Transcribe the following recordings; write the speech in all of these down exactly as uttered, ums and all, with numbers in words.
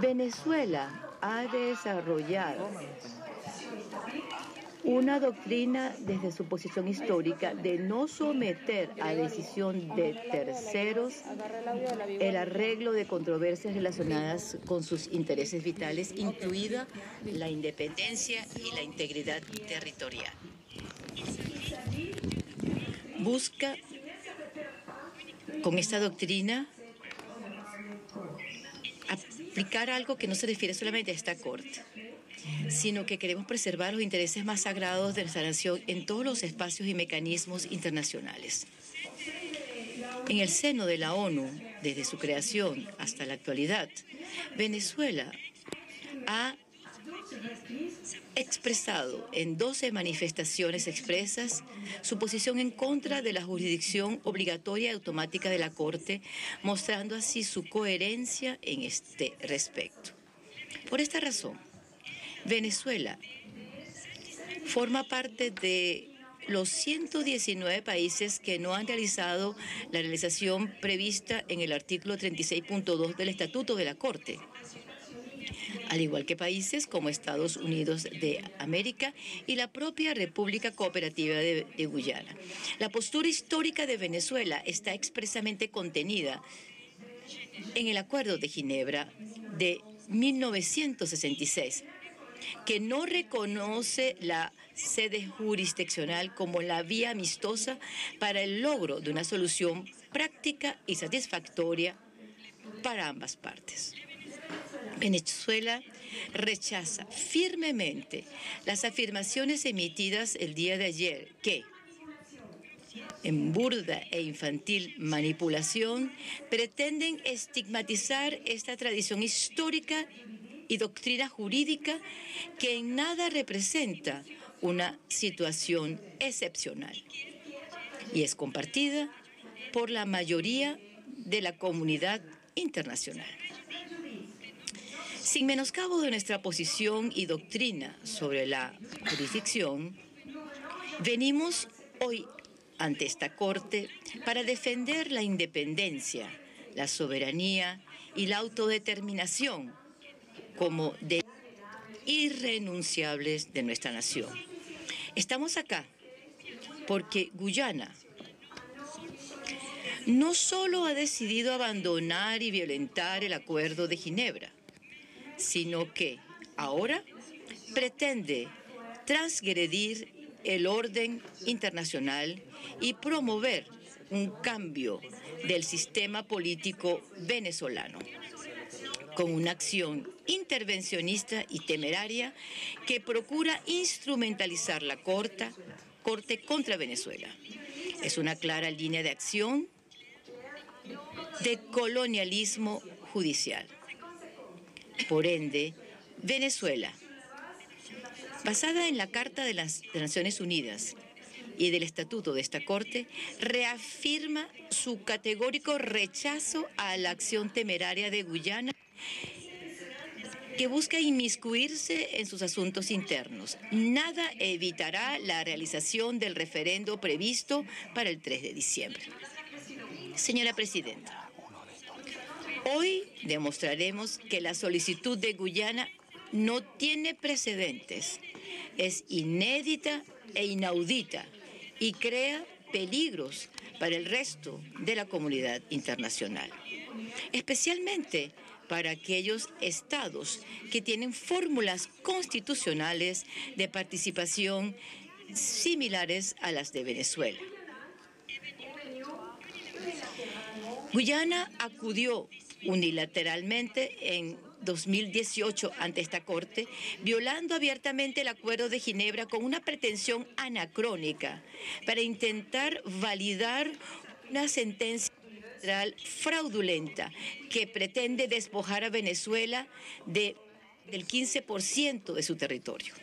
Venezuela ha desarrollado una doctrina desde su posición histórica de no someter a decisión de terceros el arreglo de controversias relacionadas con sus intereses vitales, incluida la independencia y la integridad territorial. Busca con esta doctrina aplicar algo que no se refiere solamente a esta Corte, sino que queremos preservar los intereses más sagrados de nuestra nación en todos los espacios y mecanismos internacionales. En el seno de la ONU, desde su creación hasta la actualidad, Venezuela ha expresado en doce manifestaciones expresas su posición en contra de la jurisdicción obligatoria y automática de la Corte, mostrando así su coherencia en este respecto. Por esta razón, Venezuela forma parte de los ciento diecinueve países que no han realizado la realización prevista en el artículo treinta y seis punto dos del Estatuto de la Corte, al igual que países como Estados Unidos de América y la propia República Cooperativa de, de Guyana. La postura histórica de Venezuela está expresamente contenida en el Acuerdo de Ginebra de mil novecientos sesenta y seis, que no reconoce la sede jurisdiccional como la vía amistosa para el logro de una solución práctica y satisfactoria para ambas partes. Venezuela rechaza firmemente las afirmaciones emitidas el día de ayer que, en burda e infantil manipulación, pretenden estigmatizar esta tradición histórica y doctrina jurídica que en nada representa una situación excepcional y es compartida por la mayoría de la comunidad internacional. Sin menoscabo de nuestra posición y doctrina sobre la jurisdicción, venimos hoy ante esta Corte para defender la independencia, la soberanía y la autodeterminación como derechos irrenunciables de nuestra nación. Estamos acá porque Guyana no solo ha decidido abandonar y violentar el Acuerdo de Ginebra, sino que ahora pretende transgredir el orden internacional y promover un cambio del sistema político venezolano, con una acción intervencionista y temeraria que procura instrumentalizar la Corte, Corte contra Venezuela. Es una clara línea de acción de colonialismo judicial. Por ende, Venezuela, basada en la Carta de las Naciones Unidas y del Estatuto de esta Corte, reafirma su categórico rechazo a la acción temeraria de Guyana, que busca inmiscuirse en sus asuntos internos. Nada evitará la realización del referendo previsto para el tres de diciembre. Señora Presidenta, hoy demostraremos que la solicitud de Guyana no tiene precedentes, es inédita e inaudita y crea peligros para el resto de la comunidad internacional, especialmente para aquellos estados que tienen fórmulas constitucionales de participación similares a las de Venezuela. Guyana acudió unilateralmente en dos mil dieciocho ante esta Corte, violando abiertamente el Acuerdo de Ginebra con una pretensión anacrónica para intentar validar una sentencia fraudulenta que pretende despojar a Venezuela de, del quince por ciento de su territorio.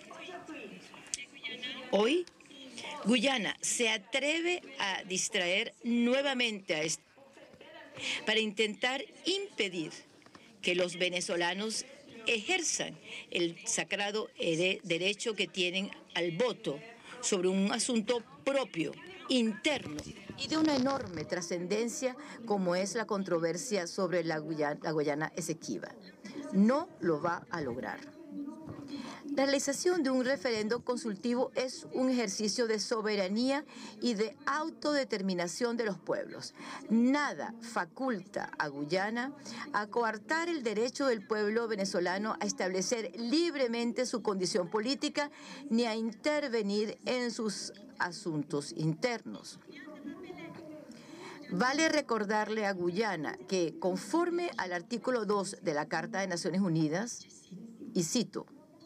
Hoy, Guyana se atreve a distraer nuevamente a este para intentar impedir que los venezolanos ejerzan el sagrado derecho que tienen al voto sobre un asunto propio, interno y de una enorme trascendencia como es la controversia sobre la Guyana, la Guayana Esequiba. no lo va a lograr. La realización de un referendo consultivo es un ejercicio de soberanía y de autodeterminación de los pueblos. Nada faculta a Guyana a coartar el derecho del pueblo venezolano a establecer libremente su condición política ni a intervenir en sus asuntos internos. Vale recordarle a Guyana que, conforme al artículo dos de la Carta de Naciones Unidas, y cito,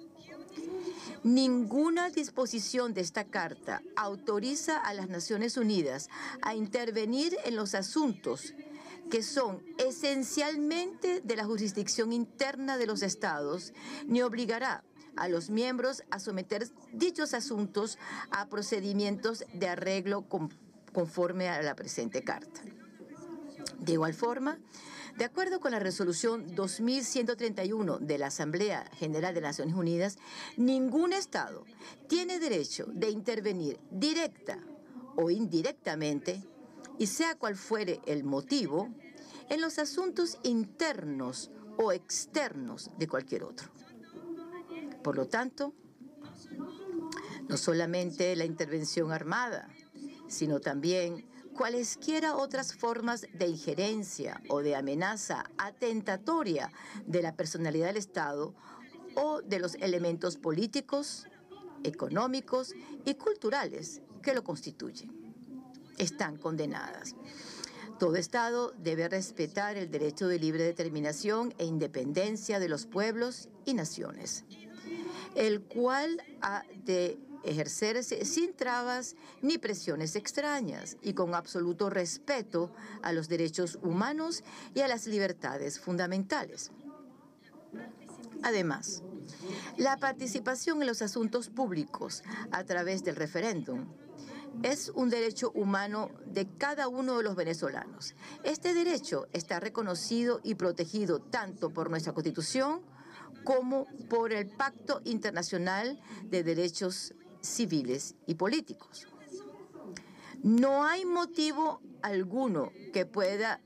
ninguna disposición de esta Carta autoriza a las Naciones Unidas a intervenir en los asuntos que son esencialmente de la jurisdicción interna de los Estados, ni obligará a los miembros a someter dichos asuntos a procedimientos de arreglo con, conforme a la presente Carta. De igual forma, de acuerdo con la resolución dos mil ciento treinta y uno de la Asamblea General de las Naciones Unidas, ningún Estado tiene derecho de intervenir directa o indirectamente, y sea cual fuere el motivo, en los asuntos internos o externos de cualquier otro. Por lo tanto, no solamente la intervención armada, sino también cualesquiera otras formas de injerencia o de amenaza atentatoria de la personalidad del Estado o de los elementos políticos, económicos y culturales que lo constituyen, están condenadas. Todo Estado debe respetar el derecho de libre determinación e independencia de los pueblos y naciones, el cual ha de ejercerse sin trabas ni presiones extrañas y con absoluto respeto a los derechos humanos y a las libertades fundamentales. Además, la participación en los asuntos públicos a través del referéndum es un derecho humano de cada uno de los venezolanos. Este derecho está reconocido y protegido tanto por nuestra Constitución como por el Pacto Internacional de Derechos Civiles y Políticos. No hay motivo alguno que pueda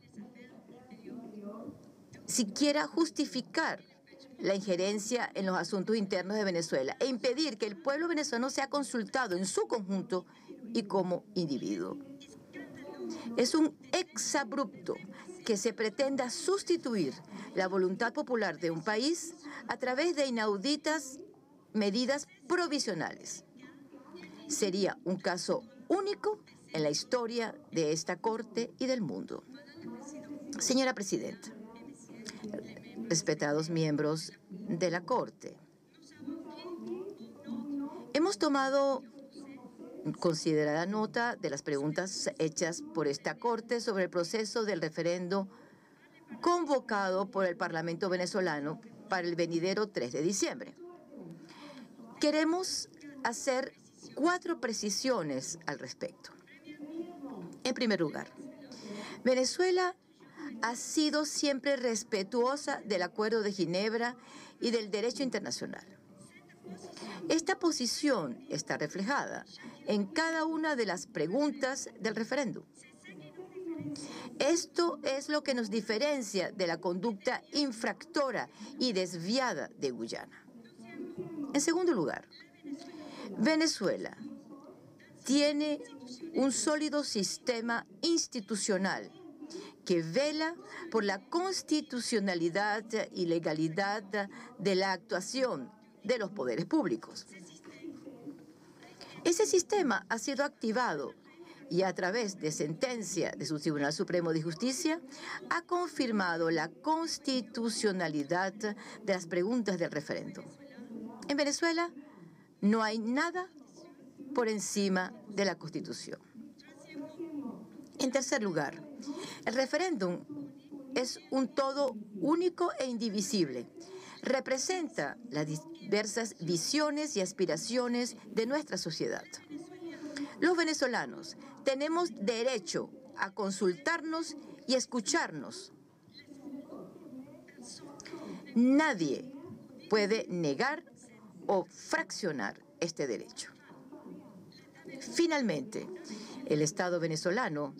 siquiera justificar la injerencia en los asuntos internos de Venezuela e impedir que el pueblo venezolano sea consultado en su conjunto y como individuo. Es un exabrupto que se pretenda sustituir la voluntad popular de un país a través de inauditas medidas provisionales. Sería un caso único en la historia de esta Corte y del mundo. Señora Presidenta, respetados miembros de la Corte, hemos tomado considerada nota de las preguntas hechas por esta Corte sobre el proceso del referendo convocado por el Parlamento venezolano para el venidero tres de diciembre. Queremos hacer cuatro precisiones al respecto. En primer lugar, Venezuela ha sido siempre respetuosa del Acuerdo de Ginebra y del derecho internacional. Esta posición está reflejada en cada una de las preguntas del referéndum. Esto es lo que nos diferencia de la conducta infractora y desviada de Guyana. En segundo lugar, Venezuela tiene un sólido sistema institucional que vela por la constitucionalidad y legalidad de la actuación de los poderes públicos. Ese sistema ha sido activado y a través de sentencia de su Tribunal Supremo de Justicia ha confirmado la constitucionalidad de las preguntas del referéndum. En Venezuela no hay nada por encima de la Constitución. En tercer lugar, el referéndum es un todo único e indivisible. Representa las diversas visiones y aspiraciones de nuestra sociedad. Los venezolanos tenemos derecho a consultarnos y escucharnos. Nadie puede negar o fraccionar este derecho. Finalmente, el Estado venezolano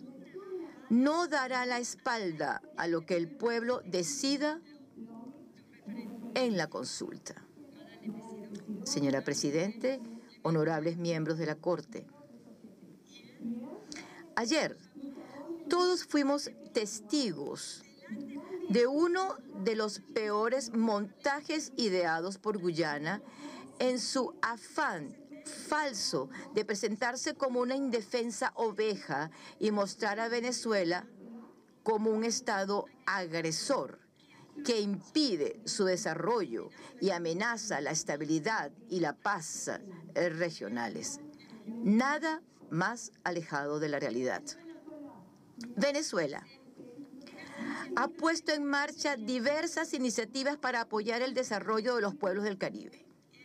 no dará la espalda a lo que el pueblo decida en la consulta. Señora Presidente, honorables miembros de la Corte, ayer todos fuimos testigos de uno de los peores montajes ideados por Guyana en su afán falso de presentarse como una indefensa oveja y mostrar a Venezuela como un Estado agresor que impide su desarrollo y amenaza la estabilidad y la paz regionales. Nada más alejado de la realidad. Venezuela ha puesto en marcha diversas iniciativas para apoyar el desarrollo de los pueblos del Caribe.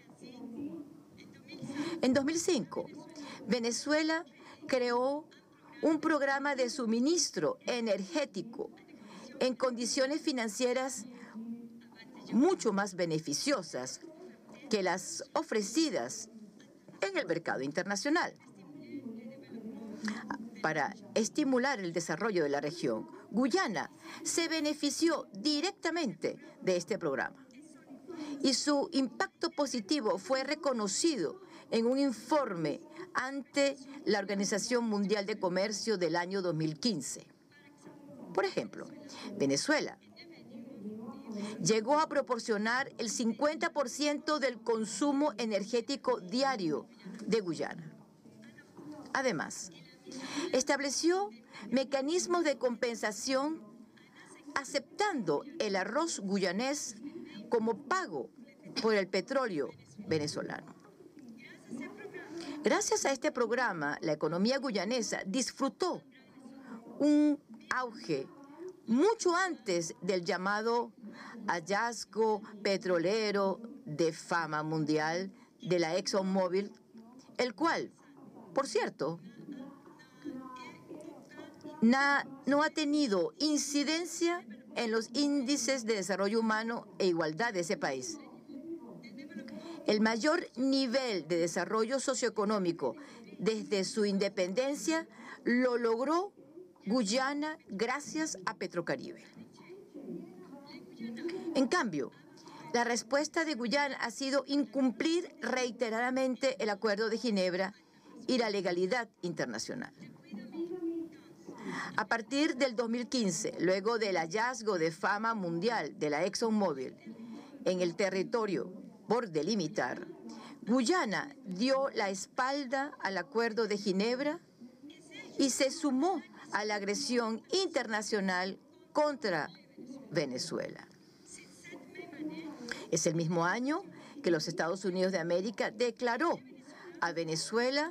En dos mil cinco, Venezuela creó un programa de suministro energético en condiciones financieras mucho más beneficiosas que las ofrecidas en el mercado internacional. Para estimular el desarrollo de la región, Guyana se benefició directamente de este programa y su impacto positivo fue reconocido en un informe ante la Organización Mundial de Comercio del año dos mil quince. Por ejemplo, Venezuela llegó a proporcionar el cincuenta por ciento del consumo energético diario de Guyana. Además, estableció mecanismos de compensación aceptando el arroz guyanés como pago por el petróleo venezolano. Gracias a este programa, la economía guyanesa disfrutó un auge mucho antes del llamado hallazgo petrolero de fama mundial de la ExxonMobil, el cual, por cierto, na, no ha tenido incidencia en los índices de desarrollo humano e igualdad de ese país. El mayor nivel de desarrollo socioeconómico desde su independencia lo logró Guyana gracias a Petrocaribe. En cambio, la respuesta de Guyana ha sido incumplir reiteradamente el Acuerdo de Ginebra y la legalidad internacional. A partir del dos mil quince, luego del hallazgo de fama mundial de la ExxonMobil en el territorio por delimitar, Guyana dio la espalda al Acuerdo de Ginebra y se sumó a la agresión internacional contra Venezuela. Es el mismo año que los Estados Unidos de América declaró a Venezuela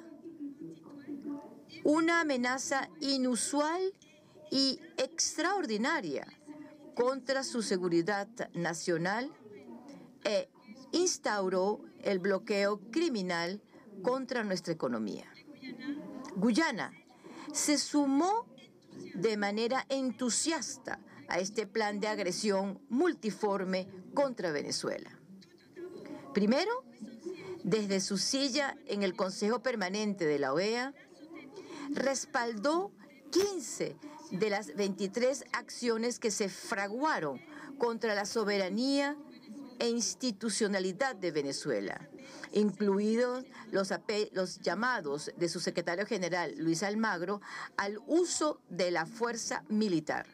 una amenaza inusual y extraordinaria contra su seguridad nacional e instauró el bloqueo criminal contra nuestra economía. Guyana se sumó de manera entusiasta a este plan de agresión multiforme contra Venezuela. Primero, desde su silla en el Consejo Permanente de la O E A, respaldó quince de las veintitrés acciones que se fraguaron contra la soberanía e institucionalidad de Venezuela, incluidos los, los llamados de su secretario general, Luis Almagro, al uso de la fuerza militar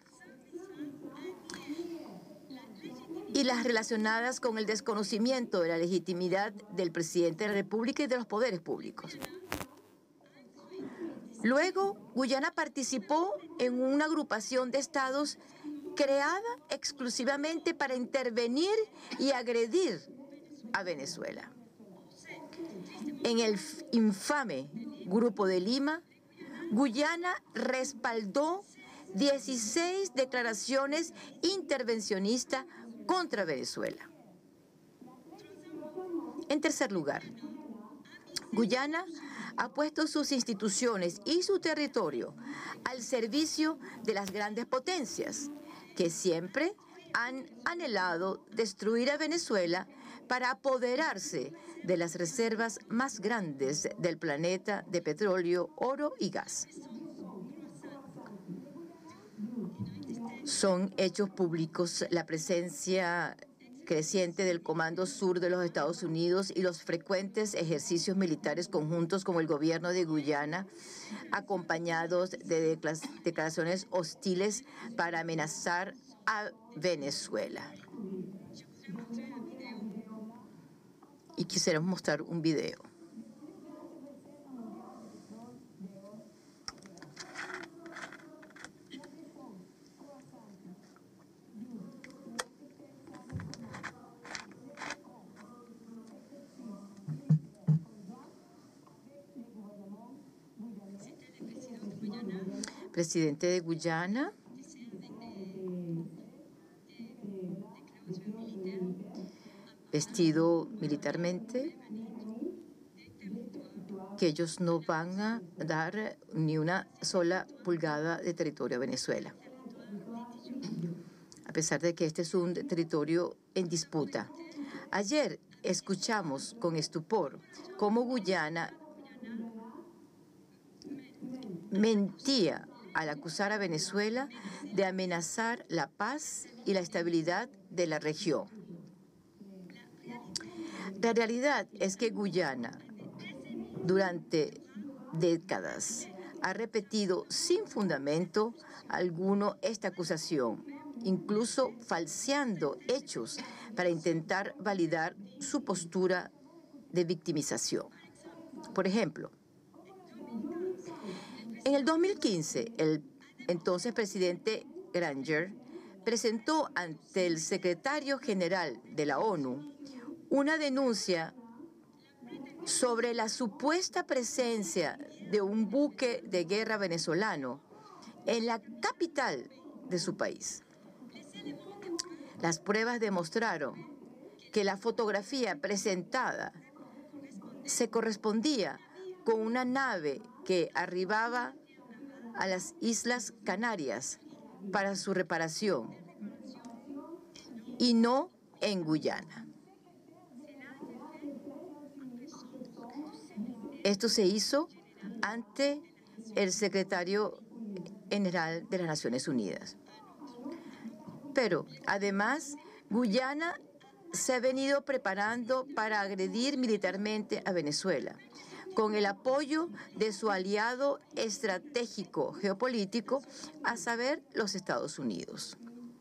y las relacionadas con el desconocimiento de la legitimidad del presidente de la República y de los poderes públicos. Luego, Guyana participó en una agrupación de estados creada exclusivamente para intervenir y agredir a Venezuela. En el infame Grupo de Lima, Guyana respaldó dieciséis declaraciones intervencionistas contra Venezuela. En tercer lugar, Guyana ha puesto sus instituciones y su territorio al servicio de las grandes potencias, que siempre han anhelado destruir a Venezuela para apoderarse de las reservas más grandes del planeta de petróleo, oro y gas. Son hechos públicos la presencia creciente del Comando Sur de los Estados Unidos y los frecuentes ejercicios militares conjuntos con el gobierno de Guyana, acompañados de declaraciones hostiles para amenazar a Venezuela. Y quisiéramos mostrar un video. Presidente de Guyana, vestido militarmente, que ellos no van a dar ni una sola pulgada de territorio a Venezuela, a pesar de que este es un territorio en disputa. Ayer escuchamos con estupor cómo Guyana mentía al acusar a Venezuela de amenazar la paz y la estabilidad de la región. La realidad es que Guyana, durante décadas, ha repetido sin fundamento alguno esta acusación, incluso falseando hechos para intentar validar su postura de victimización. Por ejemplo, en el dos mil quince, el entonces presidente Granger presentó ante el secretario general de la ONU una denuncia sobre la supuesta presencia de un buque de guerra venezolano en la capital de su país. Las pruebas demostraron que la fotografía presentada se correspondía con una nave que arribaba a las Islas Canarias para su reparación y no en Guyana. Esto se hizo ante el secretario general de las Naciones Unidas. Pero, además, Guyana se ha venido preparando para agredir militarmente a Venezuela, con el apoyo de su aliado estratégico geopolítico, a saber, los Estados Unidos.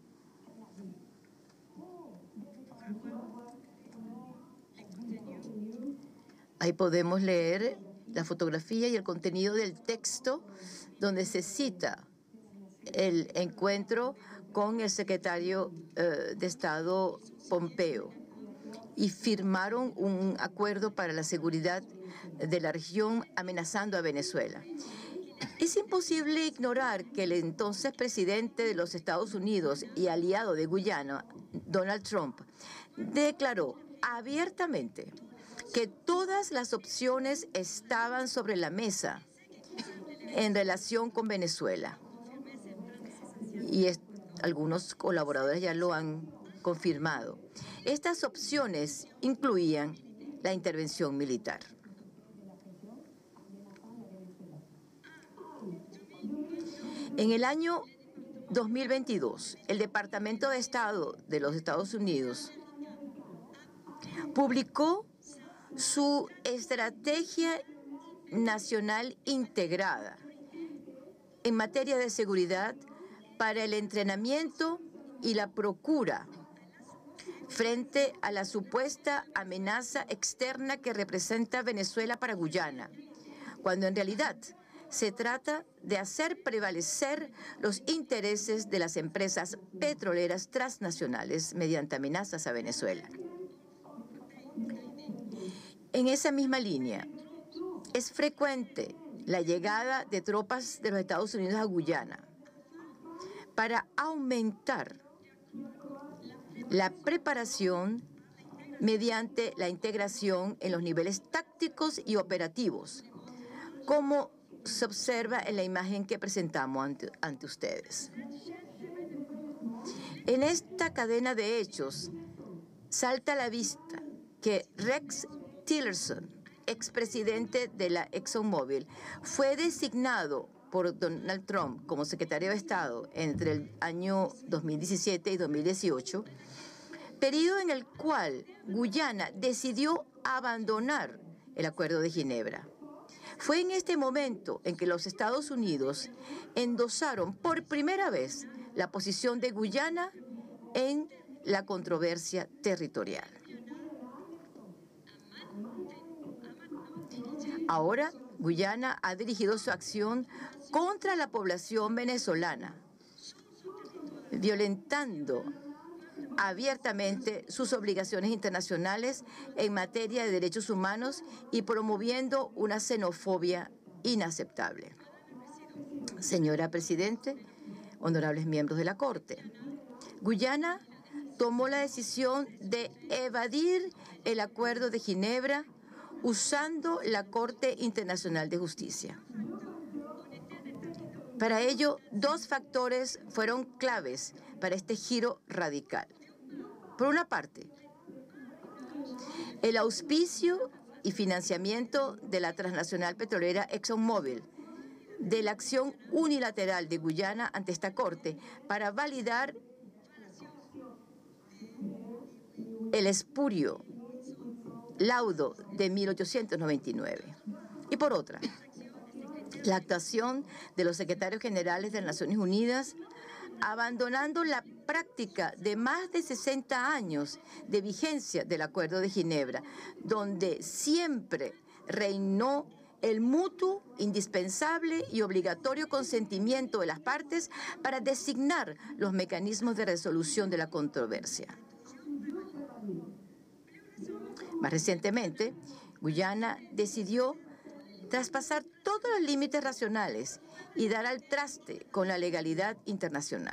Ahí podemos leer la fotografía y el contenido del texto donde se cita el encuentro con el secretario uh, de Estado Pompeo y firmaron un acuerdo para la seguridad de la región amenazando a Venezuela. Es imposible ignorar que el entonces presidente de los Estados Unidos y aliado de Guyana, Donald Trump, declaró abiertamente que todas las opciones estaban sobre la mesa en relación con Venezuela. Y es, algunos colaboradores ya lo han confirmado. Estas opciones incluían la intervención militar. En el año dos mil veintidós, el Departamento de Estado de los Estados Unidos publicó su estrategia nacional integrada en materia de seguridad para el entrenamiento y la procura frente a la supuesta amenaza externa que representa Venezuela para Guyana, cuando en realidad se trata de hacer prevalecer los intereses de las empresas petroleras transnacionales mediante amenazas a Venezuela. En esa misma línea, es frecuente la llegada de tropas de los Estados Unidos a Guyana para aumentar la preparación mediante la integración en los niveles tácticos y operativos, como se observa en la imagen que presentamos ante, ante ustedes. En esta cadena de hechos salta a la vista que Rex Tillerson, expresidente de la ExxonMobil, fue designado por Donald Trump como secretario de Estado entre el año dos mil diecisiete y dos mil dieciocho periodo en el cual Guyana decidió abandonar el Acuerdo de Ginebra. Fue en este momento en que los Estados Unidos endosaron por primera vez la posición de Guyana en la controversia territorial. Ahora, Guyana ha dirigido su acción contra la población venezolana, violentando abiertamente sus obligaciones internacionales en materia de derechos humanos y promoviendo una xenofobia inaceptable. Señora Presidente, honorables miembros de la Corte, Guyana tomó la decisión de evadir el Acuerdo de Ginebra usando la Corte Internacional de Justicia. Para ello, dos factores fueron claves para este giro radical. Por una parte, el auspicio y financiamiento de la transnacional petrolera ExxonMobil, de la acción unilateral de Guyana ante esta Corte para validar el espurio laudo de mil ochocientos noventa y nueve. Y por otra, la actuación de los secretarios generales de las Naciones Unidas, abandonando la práctica de más de sesenta años de vigencia del Acuerdo de Ginebra, donde siempre reinó el mutuo, indispensable y obligatorio consentimiento de las partes para designar los mecanismos de resolución de la controversia. Más recientemente, Guyana decidió traspasar todos los límites racionales y dar al traste con la legalidad internacional.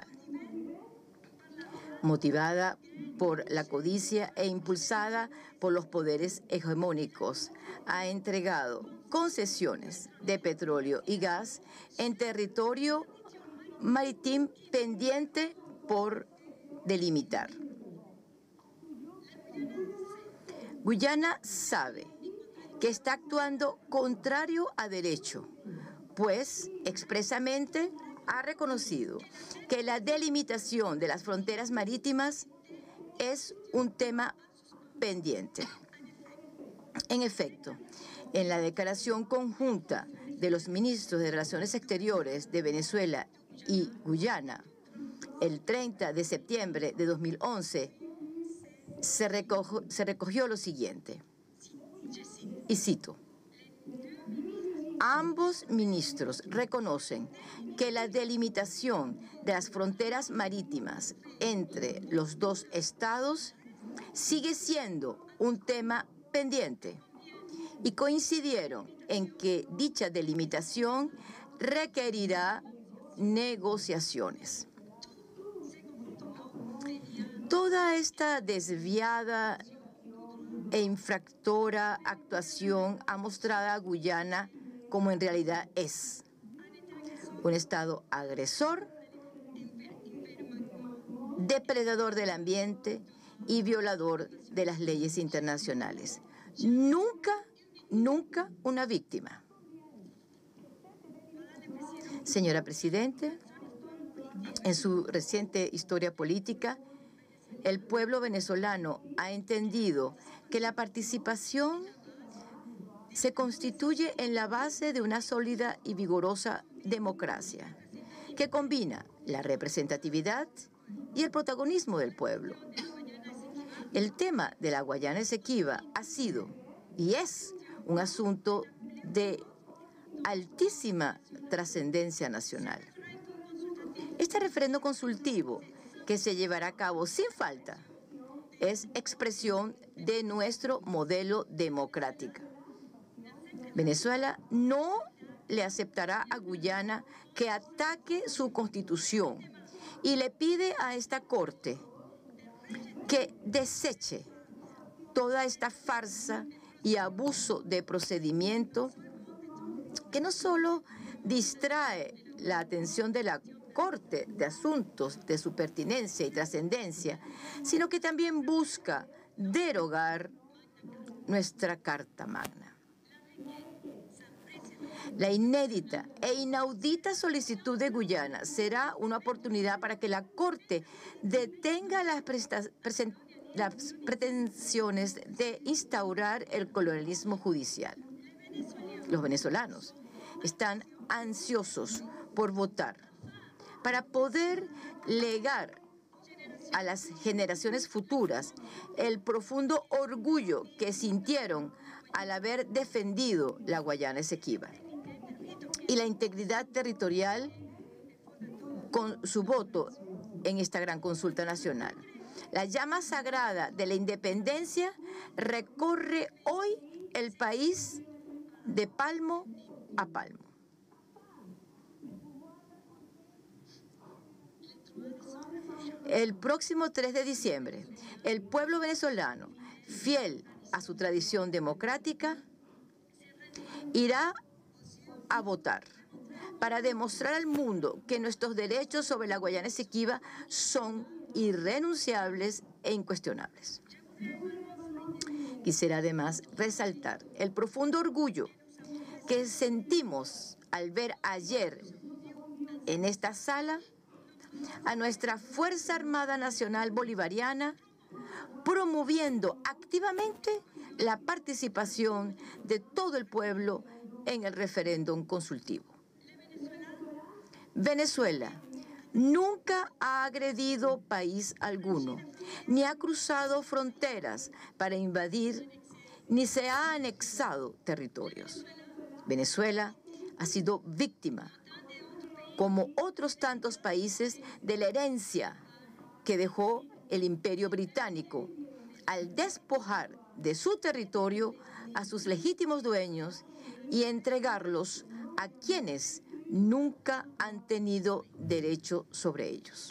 Motivada por la codicia e impulsada por los poderes hegemónicos, ha entregado concesiones de petróleo y gas en territorio marítimo pendiente por delimitar. Guyana sabe que está actuando contrario a derecho, pues expresamente ha reconocido que la delimitación de las fronteras marítimas es un tema pendiente. En efecto, en la declaración conjunta de los ministros de Relaciones Exteriores de Venezuela y Guyana, el treinta de septiembre de dos mil once, se recogió, se recogió lo siguiente, y cito: ambos ministros reconocen que la delimitación de las fronteras marítimas entre los dos estados sigue siendo un tema pendiente y coincidieron en que dicha delimitación requerirá negociaciones. Toda esta desviada e infractora actuación ha mostrado a Guyana como en realidad es: un Estado agresor, depredador del ambiente y violador de las leyes internacionales. Nunca, nunca una víctima. Señora Presidente, en su reciente historia política, el pueblo venezolano ha entendido que la participación se constituye en la base de una sólida y vigorosa democracia que combina la representatividad y el protagonismo del pueblo. El tema de la Guayana Esequiba ha sido y es un asunto de altísima trascendencia nacional. Este referendo consultivo, que se llevará a cabo sin falta, es expresión de nuestro modelo democrático. Venezuela no le aceptará a Guyana que ataque su constitución y le pide a esta Corte que deseche toda esta farsa y abuso de procedimiento que no solo distrae la atención de la Corte de asuntos de su pertinencia y trascendencia, sino que también busca derogar nuestra Carta Magna. La inédita e inaudita solicitud de Guyana será una oportunidad para que la Corte detenga las, las pretensiones de instaurar el colonialismo judicial. Los venezolanos están ansiosos por votar para poder legar a las generaciones futuras el profundo orgullo que sintieron al haber defendido la Guayana Esequiba y la integridad territorial con su voto en esta gran consulta nacional. La llama sagrada de la independencia recorre hoy el país de palmo a palmo. El próximo tres de diciembre, el pueblo venezolano, fiel a su tradición democrática, irá a votar para demostrar al mundo que nuestros derechos sobre la Guayana Esequiba son irrenunciables e incuestionables. Quisiera además resaltar el profundo orgullo que sentimos al ver ayer en esta sala a nuestra Fuerza Armada Nacional Bolivariana promoviendo activamente la participación de todo el pueblo en el referéndum consultivo. Venezuela nunca ha agredido país alguno, ni ha cruzado fronteras para invadir, ni se ha anexado territorios. Venezuela ha sido víctima, como otros tantos países, de la herencia que dejó el Imperio Británico al despojar de su territorio a sus legítimos dueños y entregarlos a quienes nunca han tenido derecho sobre ellos.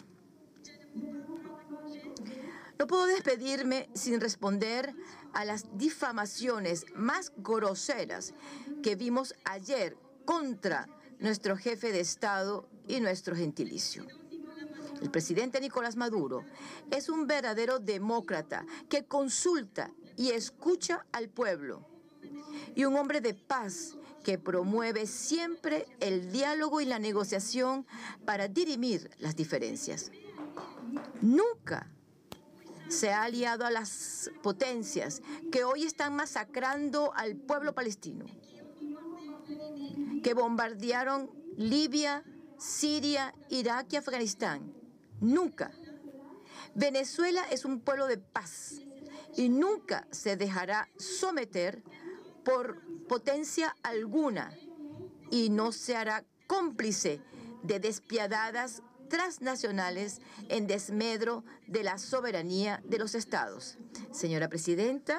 No puedo despedirme sin responder a las difamaciones más groseras que vimos ayer contra nuestro jefe de Estado y nuestro gentilicio. El presidente Nicolás Maduro es un verdadero demócrata que consulta y escucha al pueblo, y un hombre de paz que promueve siempre el diálogo y la negociación para dirimir las diferencias. Nunca se ha aliado a las potencias que hoy están masacrando al pueblo palestino, que bombardearon Libia, Siria, Irak y Afganistán. Nunca. Venezuela es un pueblo de paz y nunca se dejará someter por potencia alguna y no se hará cómplice de despiadadas transnacionales en desmedro de la soberanía de los estados. Señora Presidenta,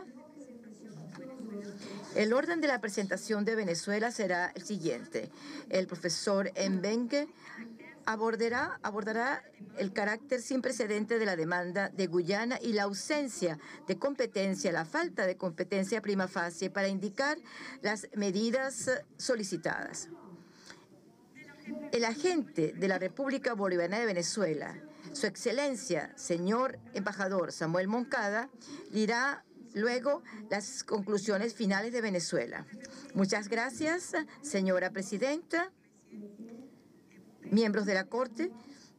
el orden de la presentación de Venezuela será el siguiente. El profesor Mbengue abordará, abordará el carácter sin precedente de la demanda de Guyana y la ausencia de competencia, la falta de competencia prima facie para indicar las medidas solicitadas. El agente de la República Bolivariana de Venezuela, Su Excelencia, señor embajador Samuel Moncada, dirá luego las conclusiones finales de Venezuela. Muchas gracias, señora Presidenta, miembros de la Corte,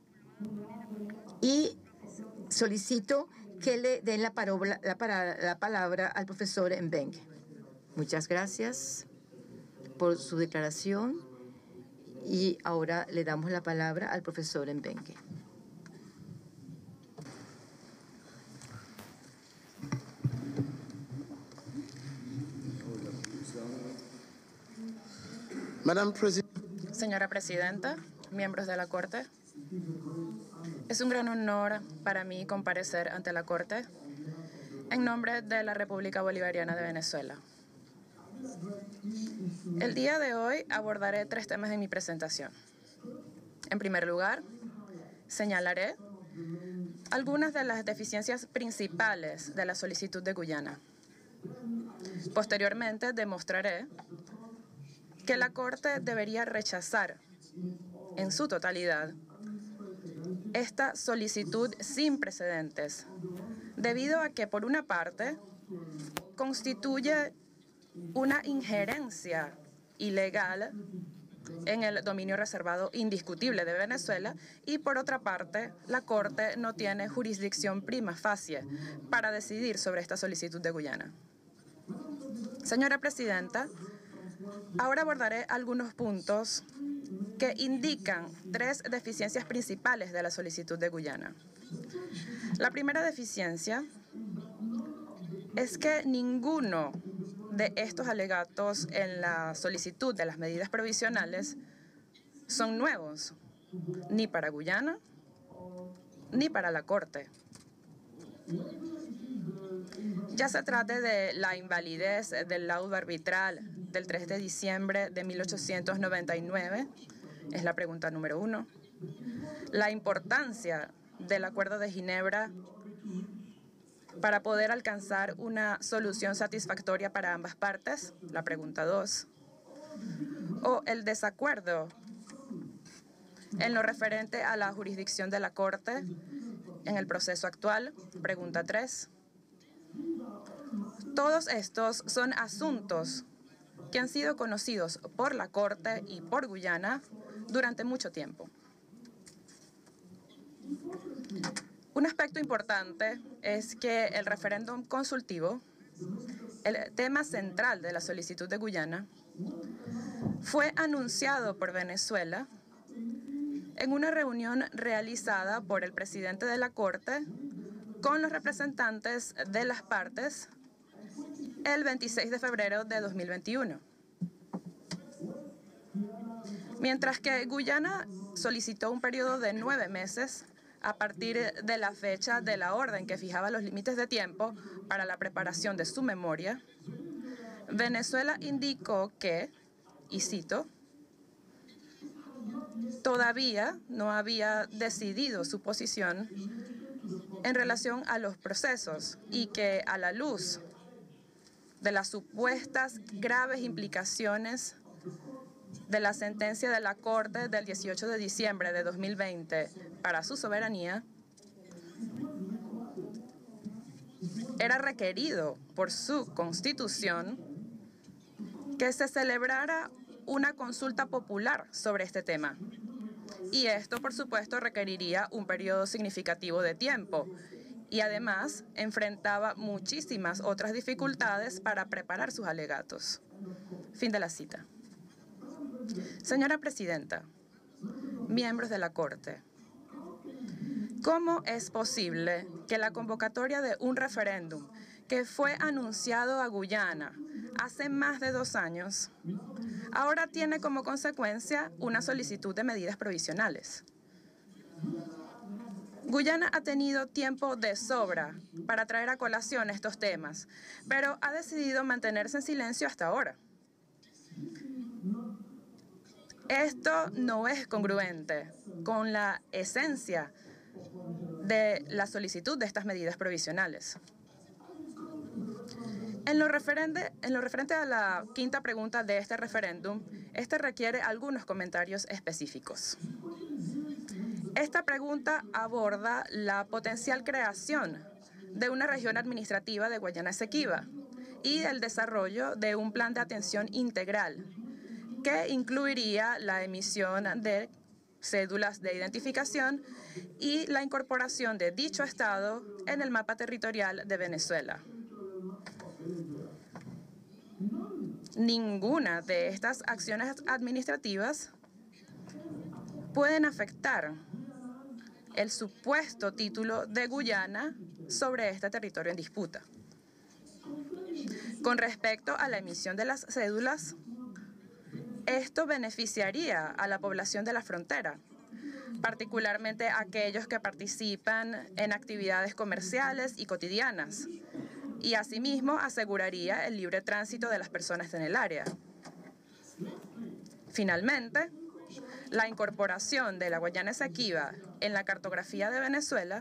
y solicito que le den la, parola, la, para, la palabra al profesor Mbengue. Muchas gracias por su declaración y ahora le damos la palabra al profesor Mbengue. Señora Presidenta, miembros de la Corte, es un gran honor para mí comparecer ante la Corte en nombre de la República Bolivariana de Venezuela. El día de hoy abordaré tres temas en mi presentación. En primer lugar, señalaré algunas de las deficiencias principales de la solicitud de Guyana. Posteriormente, demostraré que la Corte debería rechazar en su totalidad esta solicitud sin precedentes, debido a que, por una parte, constituye una injerencia ilegal en el dominio reservado indiscutible de Venezuela y, por otra parte, la Corte no tiene jurisdicción prima facie para decidir sobre esta solicitud de Guyana. Señora Presidenta, ahora abordaré algunos puntos que indican tres deficiencias principales de la solicitud de Guyana. La primera deficiencia es que ninguno de estos alegatos en la solicitud de las medidas provisionales son nuevos, ni para Guyana ni para la Corte. Ya se trate de la invalidez del laudo arbitral del tres de diciembre de mil ochocientos noventa y nueve, es la pregunta número uno. La importancia del Acuerdo de Ginebra para poder alcanzar una solución satisfactoria para ambas partes, la pregunta dos. O el desacuerdo en lo referente a la jurisdicción de la Corte en el proceso actual, pregunta tres. Todos estos son asuntos que han sido conocidos por la Corte y por Guyana durante mucho tiempo. Un aspecto importante es que el referéndum consultivo, el tema central de la solicitud de Guyana, fue anunciado por Venezuela en una reunión realizada por el presidente de la Corte con los representantes de las partes el veintiséis de febrero de dos mil veintiuno. Mientras que Guyana solicitó un periodo de nueve meses a partir de la fecha de la orden que fijaba los límites de tiempo para la preparación de su memoria, Venezuela indicó que, y cito, todavía no había decidido su posición en relación a los procesos y que, a la luz de las supuestas graves implicaciones de la sentencia de la Corte del dieciocho de diciembre de dos mil veinte para su soberanía, era requerido por su Constitución que se celebrara una consulta popular sobre este tema. Y esto, por supuesto, requeriría un periodo significativo de tiempo y además enfrentaba muchísimas otras dificultades para preparar sus alegatos. Fin de la cita. Señora Presidenta, miembros de la Corte, ¿cómo es posible que la convocatoria de un referéndum que fue anunciado a Guyana hace más de dos años ahora tiene como consecuencia una solicitud de medidas provisionales? Guyana ha tenido tiempo de sobra para traer a colación estos temas, pero ha decidido mantenerse en silencio hasta ahora. Esto no es congruente con la esencia de la solicitud de estas medidas provisionales. En lo referente, en lo referente a la quinta pregunta de este referéndum, este requiere algunos comentarios específicos. Esta pregunta aborda la potencial creación de una región administrativa de Guayana Esequiba y el desarrollo de un plan de atención integral que incluiría la emisión de cédulas de identificación y la incorporación de dicho estado en el mapa territorial de Venezuela. Ninguna de estas acciones administrativas pueden afectar el supuesto título de Guyana sobre este territorio en disputa. Con respecto a la emisión de las cédulas, esto beneficiaría a la población de la frontera, particularmente a aquellos que participan en actividades comerciales y cotidianas, y asimismo aseguraría el libre tránsito de las personas en el área. Finalmente, la incorporación de la Guayana Esequiba en la cartografía de Venezuela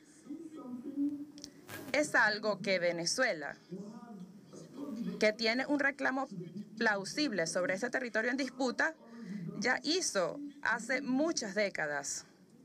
es algo que Venezuela, que tiene un reclamo plausible sobre este territorio en disputa, ya hizo hace muchas décadas.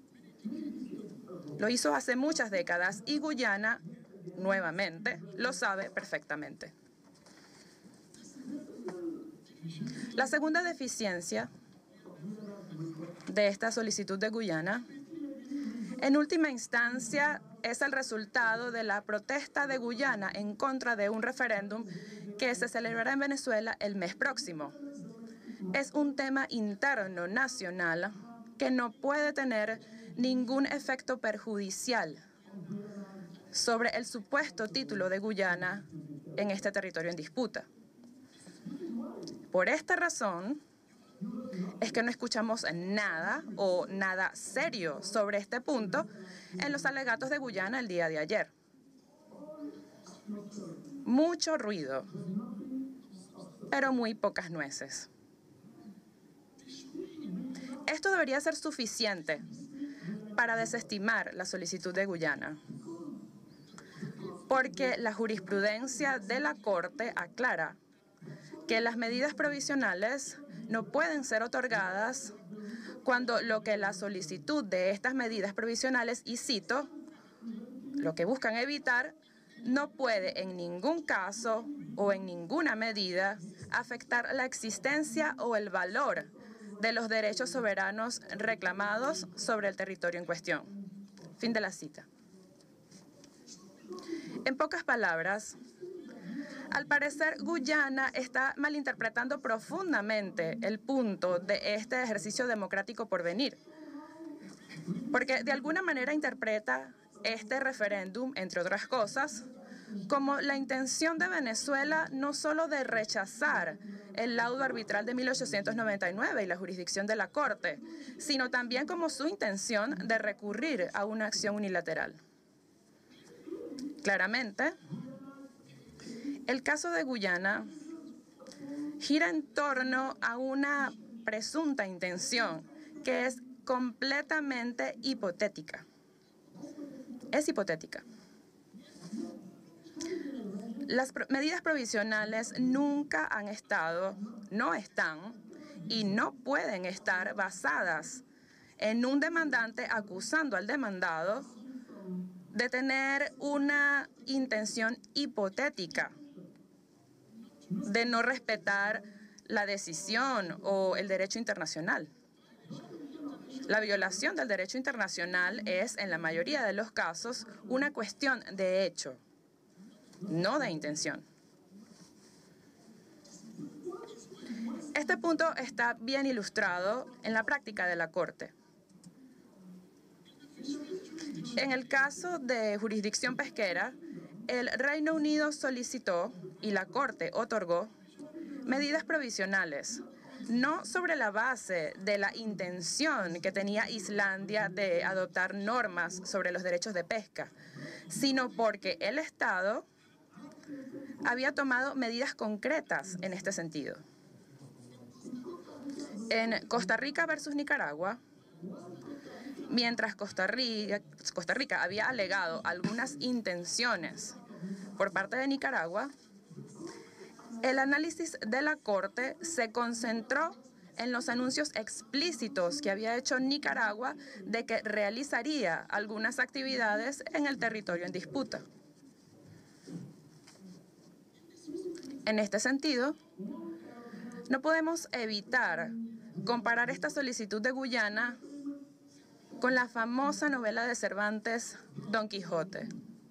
Lo hizo hace muchas décadas y Guyana, nuevamente, lo sabe perfectamente. La segunda deficiencia de esta solicitud de Guyana, en última instancia, es el resultado de la protesta de Guyana en contra de un referéndum que se celebrará en Venezuela el mes próximo. Es un tema interno nacional que no puede tener ningún efecto perjudicial sobre el supuesto título de Guyana en este territorio en disputa. Por esta razón, es que no escuchamos nada o nada serio sobre este punto en los alegatos de Guyana el día de ayer. Mucho ruido, pero muy pocas nueces. Esto debería ser suficiente para desestimar la solicitud de Guyana, porque la jurisprudencia de la Corte aclara que las medidas provisionales no pueden ser otorgadas cuando lo que la solicitud de estas medidas provisionales, y cito, lo que buscan evitar, no puede en ningún caso o en ninguna medida afectar la existencia o el valor de los derechos soberanos reclamados sobre el territorio en cuestión. Fin de la cita. En pocas palabras, al parecer, Guyana está malinterpretando profundamente el punto de este ejercicio democrático por venir, porque de alguna manera interpreta este referéndum, entre otras cosas, como la intención de Venezuela no solo de rechazar el laudo arbitral de mil ochocientos noventa y nueve y la jurisdicción de la Corte, sino también como su intención de recurrir a una acción unilateral. Claramente, el caso de Guyana gira en torno a una presunta intención que es completamente hipotética. Es hipotética. Las medidas provisionales nunca han estado, no están y no pueden estar basadas en un demandante acusando al demandado de tener una intención hipotética de no respetar la decisión o el derecho internacional. La violación del derecho internacional es, en la mayoría de los casos, una cuestión de hecho, no de intención. Este punto está bien ilustrado en la práctica de la Corte. En el caso de jurisdicción pesquera, el Reino Unido solicitó y la Corte otorgó medidas provisionales, no sobre la base de la intención que tenía Islandia de adoptar normas sobre los derechos de pesca, sino porque el Estado había tomado medidas concretas en este sentido. En Costa Rica versus Nicaragua, mientras Costa Rica, Costa Rica había alegado algunas intenciones por parte de Nicaragua, el análisis de la Corte se concentró en los anuncios explícitos que había hecho Nicaragua de que realizaría algunas actividades en el territorio en disputa. En este sentido, no podemos evitar comparar esta solicitud de Guyana con la famosa novela de Cervantes, Don Quijote,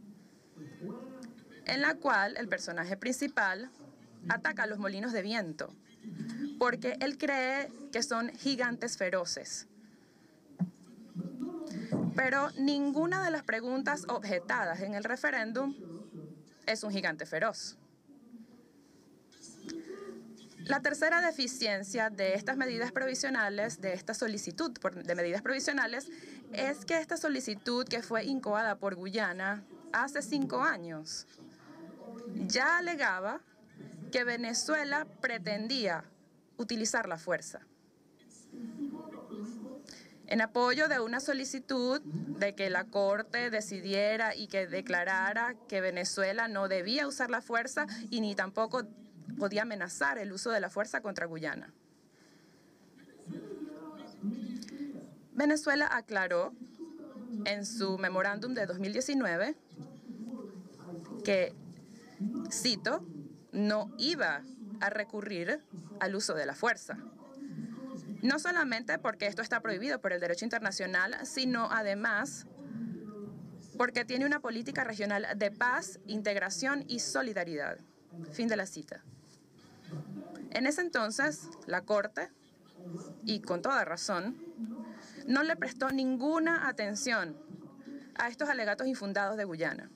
en la cual el personaje principal ataca a los molinos de viento, porque él cree que son gigantes feroces. Pero ninguna de las preguntas objetadas en el referéndum es un gigante feroz. La tercera deficiencia de estas medidas provisionales, de esta solicitud de medidas provisionales, es que esta solicitud que fue incoada por Guyana hace cinco años ya alegaba que Venezuela pretendía utilizar la fuerza en apoyo de una solicitud de que la Corte decidiera y que declarara que Venezuela no debía usar la fuerza y ni tampoco podía amenazar el uso de la fuerza contra Guyana. Venezuela aclaró en su memorándum de dos mil diecinueve que, cito, no iba a recurrir al uso de la fuerza. No solamente porque esto está prohibido por el derecho internacional, sino además porque tiene una política regional de paz, integración y solidaridad. Fin de la cita. En ese entonces, la Corte, y con toda razón, no le prestó ninguna atención a estos alegatos infundados de Guyana.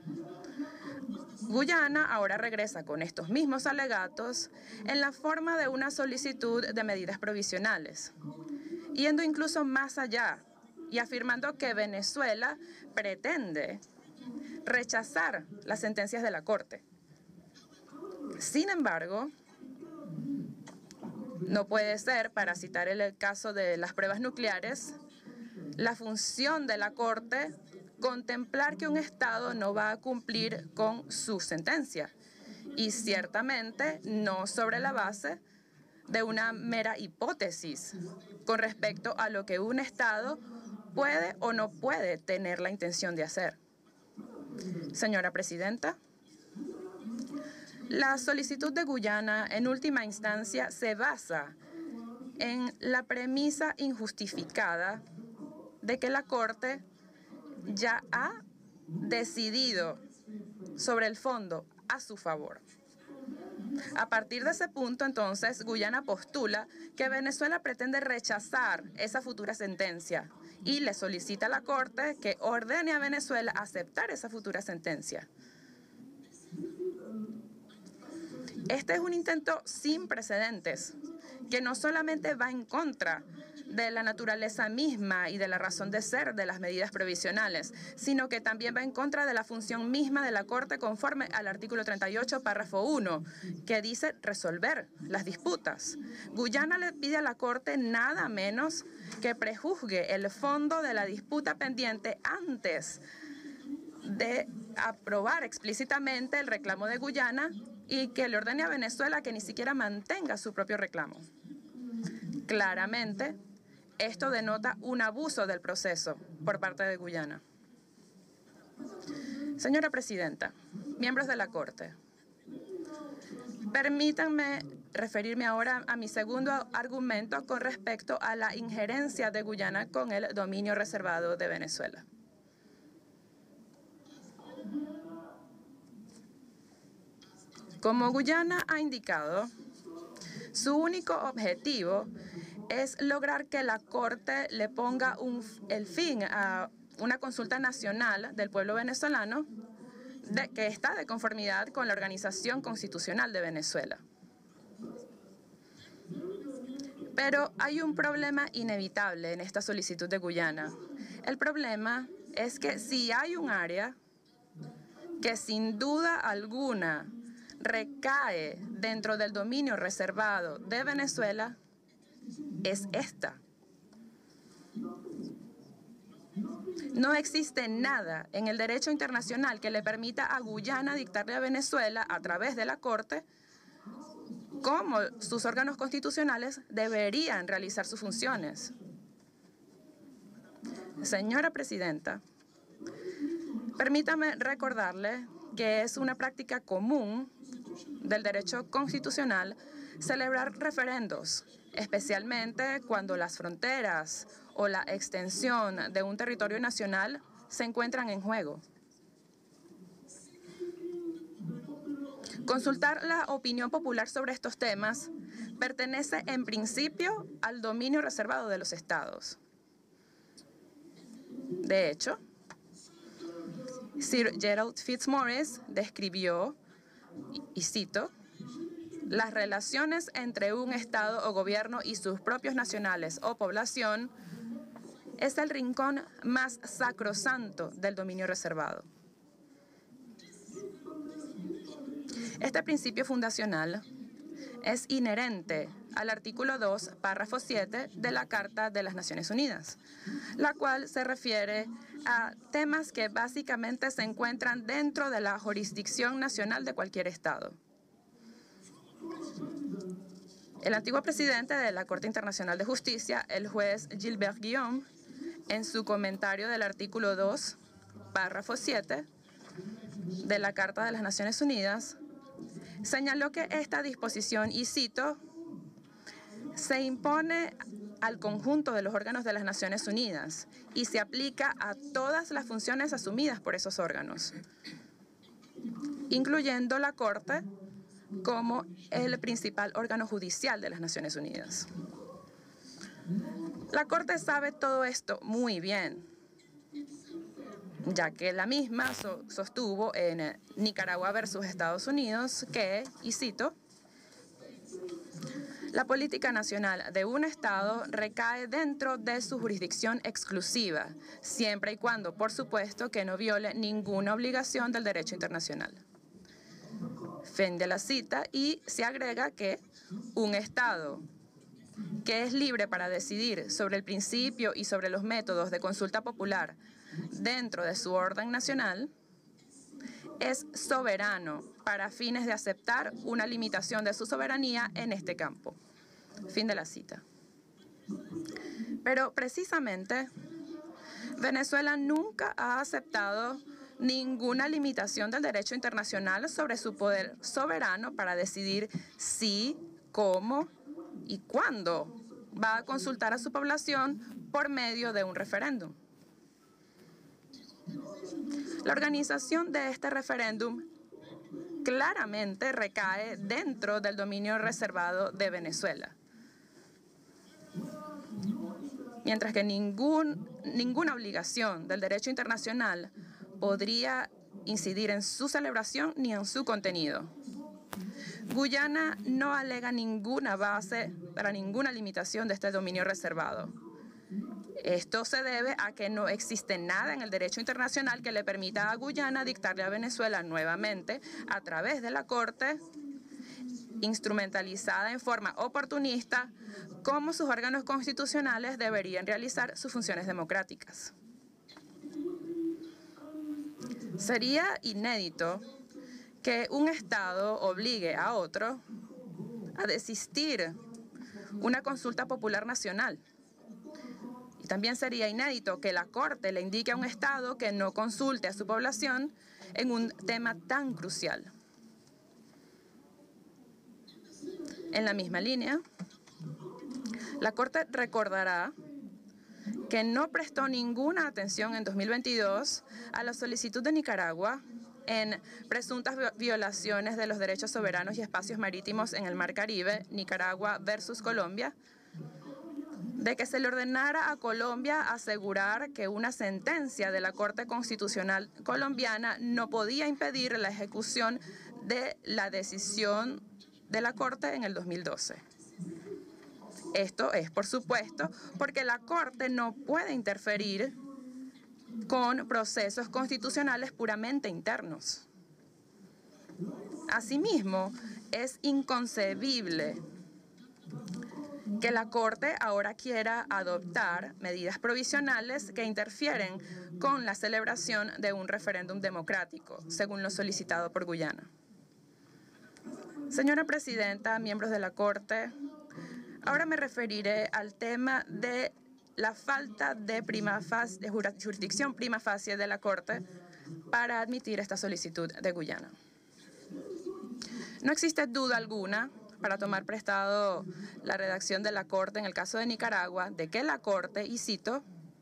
Guyana ahora regresa con estos mismos alegatos en la forma de una solicitud de medidas provisionales, yendo incluso más allá y afirmando que Venezuela pretende rechazar las sentencias de la Corte. Sin embargo, no puede ser, para citar el caso de las pruebas nucleares, la función de la Corte contemplar que un Estado no va a cumplir con su sentencia, y ciertamente no sobre la base de una mera hipótesis con respecto a lo que un Estado puede o no puede tener la intención de hacer. Señora Presidenta, la solicitud de Guyana en última instancia se basa en la premisa injustificada de que la Corte ya ha decidido sobre el fondo a su favor. A partir de ese punto, entonces, Guyana postula que Venezuela pretende rechazar esa futura sentencia y le solicita a la Corte que ordene a Venezuela aceptar esa futura sentencia. Este es un intento sin precedentes, que no solamente va en contra de la naturaleza misma y de la razón de ser de las medidas provisionales, sino que también va en contra de la función misma de la Corte conforme al artículo treinta y ocho, párrafo uno, que dice resolver las disputas. Guyana le pide a la Corte nada menos que prejuzgue el fondo de la disputa pendiente antes de aprobar explícitamente el reclamo de Guyana y que le ordene a Venezuela que ni siquiera mantenga su propio reclamo. Claramente, esto denota un abuso del proceso por parte de Guyana. Señora Presidenta, miembros de la Corte, permítanme referirme ahora a mi segundo argumento con respecto a la injerencia de Guyana con el dominio reservado de Venezuela. Como Guyana ha indicado, su único objetivo es lograr que la Corte le ponga un, el fin a una consulta nacional del pueblo venezolano de, que está de conformidad con la Organización Constitucional de Venezuela. Pero hay un problema inevitable en esta solicitud de Guyana. El problema es que si hay un área que sin duda alguna recae dentro del dominio reservado de Venezuela, es esta. No existe nada en el derecho internacional que le permita a Guyana dictarle a Venezuela, a través de la Corte, cómo sus órganos constitucionales deberían realizar sus funciones. Señora Presidenta, permítame recordarle que es una práctica común del derecho constitucional celebrar referendos, especialmente cuando las fronteras o la extensión de un territorio nacional se encuentran en juego. Consultar la opinión popular sobre estos temas pertenece en principio al dominio reservado de los estados. De hecho, Sir Gerald Fitzmaurice describió, y cito, las relaciones entre un Estado o gobierno y sus propios nacionales o población es el rincón más sacrosanto del dominio reservado. Este principio fundacional es inherente al artículo dos, párrafo siete de la Carta de las Naciones Unidas, la cual se refiere a temas que básicamente se encuentran dentro de la jurisdicción nacional de cualquier Estado. El antiguo presidente de la Corte Internacional de Justicia, el juez Gilbert Guillaume, en su comentario del artículo dos, párrafo siete de la Carta de las Naciones Unidas, señaló que esta disposición, y cito, se impone al conjunto de los órganos de las Naciones Unidas y se aplica a todas las funciones asumidas por esos órganos, incluyendo la Corte como el principal órgano judicial de las Naciones Unidas. La Corte sabe todo esto muy bien, ya que la misma so- sostuvo en Nicaragua versus Estados Unidos que, y cito, la política nacional de un Estado recae dentro de su jurisdicción exclusiva, siempre y cuando, por supuesto, que no viole ninguna obligación del derecho internacional. Fin de la cita, y se agrega que un Estado que es libre para decidir sobre el principio y sobre los métodos de consulta popular dentro de su orden nacional es soberano para fines de aceptar una limitación de su soberanía en este campo. Fin de la cita. Pero precisamente, Venezuela nunca ha aceptado ninguna limitación del derecho internacional sobre su poder soberano para decidir si, cómo y cuándo va a consultar a su población por medio de un referéndum. La organización de este referéndum claramente recae dentro del dominio reservado de Venezuela, mientras que ningún, ninguna obligación del derecho internacional podría incidir en su celebración ni en su contenido. Guyana no alega ninguna base para ninguna limitación de este dominio reservado. Esto se debe a que no existe nada en el derecho internacional que le permita a Guyana dictarle a Venezuela nuevamente, a través de la Corte, instrumentalizada en forma oportunista, cómo sus órganos constitucionales deberían realizar sus funciones democráticas. Sería inédito que un Estado obligue a otro a desistir una consulta popular nacional. Y también sería inédito que la Corte le indique a un Estado que no consulte a su población en un tema tan crucial. En la misma línea, la Corte recordará que no prestó ninguna atención en dos mil veintidós a la solicitud de Nicaragua en presuntas violaciones de los derechos soberanos y espacios marítimos en el Mar Caribe, Nicaragua versus Colombia, de que se le ordenara a Colombia asegurar que una sentencia de la Corte Constitucional colombiana no podía impedir la ejecución de la decisión de la Corte en el dos mil doce. Esto es, por supuesto, porque la Corte no puede interferir con procesos constitucionales puramente internos. Asimismo, es inconcebible que la Corte ahora quiera adoptar medidas provisionales que interfieren con la celebración de un referéndum democrático, según lo solicitado por Guyana. Señora Presidenta, miembros de la Corte, ahora me referiré al tema de la falta de, prima facie, de jurisdicción prima facie de la Corte para admitir esta solicitud de Guyana. No existe duda alguna, para tomar prestado la redacción de la Corte en el caso de Nicaragua, de que la Corte, y cito,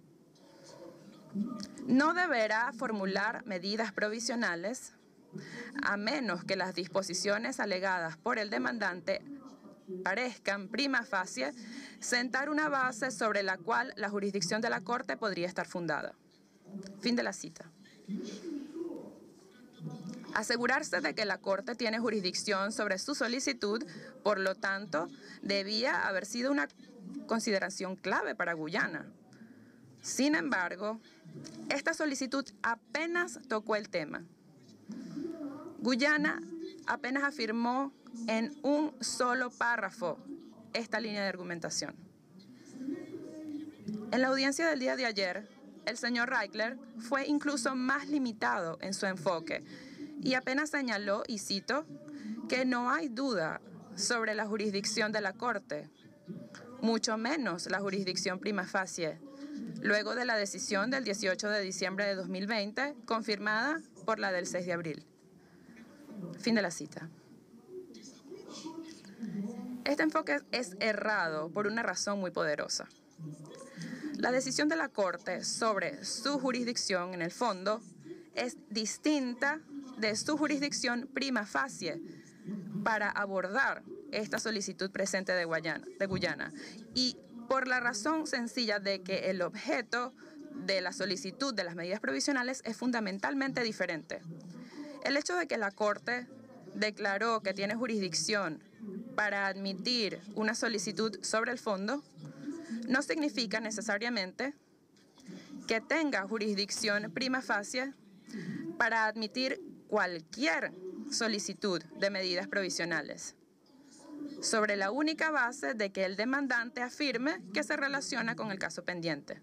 no deberá formular medidas provisionales a menos que las disposiciones alegadas por el demandante parezcan prima facie sentar una base sobre la cual la jurisdicción de la Corte podría estar fundada. Fin de la cita. Asegurarse de que la Corte tiene jurisdicción sobre su solicitud, por lo tanto, debía haber sido una consideración clave para Guyana. Sin embargo, esta solicitud apenas tocó el tema. Guyana apenas afirmó en un solo párrafo esta línea de argumentación. En la audiencia del día de ayer, el señor Reichler fue incluso más limitado en su enfoque y apenas señaló, y cito, que no hay duda sobre la jurisdicción de la Corte, mucho menos la jurisdicción prima facie, luego de la decisión del dieciocho de diciembre de dos mil veinte, confirmada por la del seis de abril. Fin de la cita. Este enfoque es errado por una razón muy poderosa. La decisión de la Corte sobre su jurisdicción, en el fondo, es distinta de su jurisdicción prima facie para abordar esta solicitud presente de Guyana, de Guyana. Y por la razón sencilla de que el objeto de la solicitud de las medidas provisionales es fundamentalmente diferente. El hecho de que la Corte declaró que tiene jurisdicción para admitir una solicitud sobre el fondo no significa necesariamente que tenga jurisdicción prima facie para admitir cualquier solicitud de medidas provisionales, sobre la única base de que el demandante afirme que se relaciona con el caso pendiente.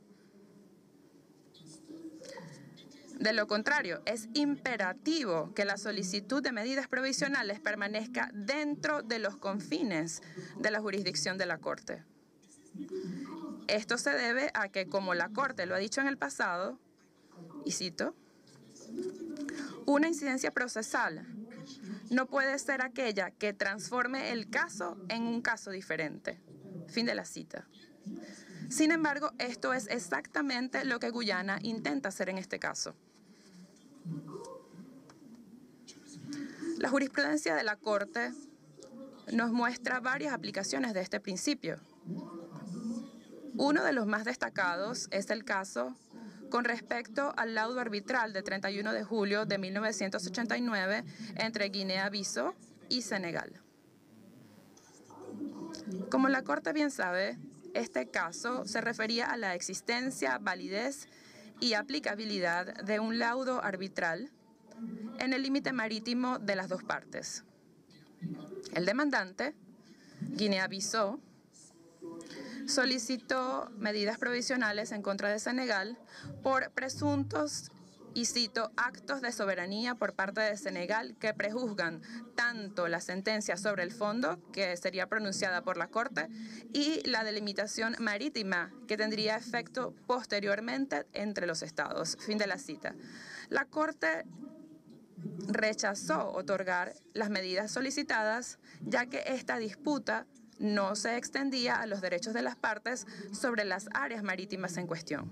De lo contrario, es imperativo que la solicitud de medidas provisionales permanezca dentro de los confines de la jurisdicción de la Corte. Esto se debe a que, como la Corte lo ha dicho en el pasado, y cito, una incidencia procesal no puede ser aquella que transforme el caso en un caso diferente. Fin de la cita. Sin embargo, esto es exactamente lo que Guyana intenta hacer en este caso. La jurisprudencia de la Corte nos muestra varias aplicaciones de este principio. Uno de los más destacados es el caso con respecto al laudo arbitral de treinta y uno de julio de mil novecientos ochenta y nueve entre Guinea-Bissau y Senegal. Como la Corte bien sabe, este caso se refería a la existencia, validez y aplicabilidad de un laudo arbitral en el límite marítimo de las dos partes. El demandante, Guinea-Bissau, solicitó medidas provisionales en contra de Senegal por presuntos, y cito, actos de soberanía por parte de Senegal que prejuzgan tanto la sentencia sobre el fondo, que sería pronunciada por la Corte, y la delimitación marítima que tendría efecto posteriormente entre los estados. Fin de la cita. La Corte rechazó otorgar las medidas solicitadas, ya que esta disputa no se extendía a los derechos de las partes sobre las áreas marítimas en cuestión.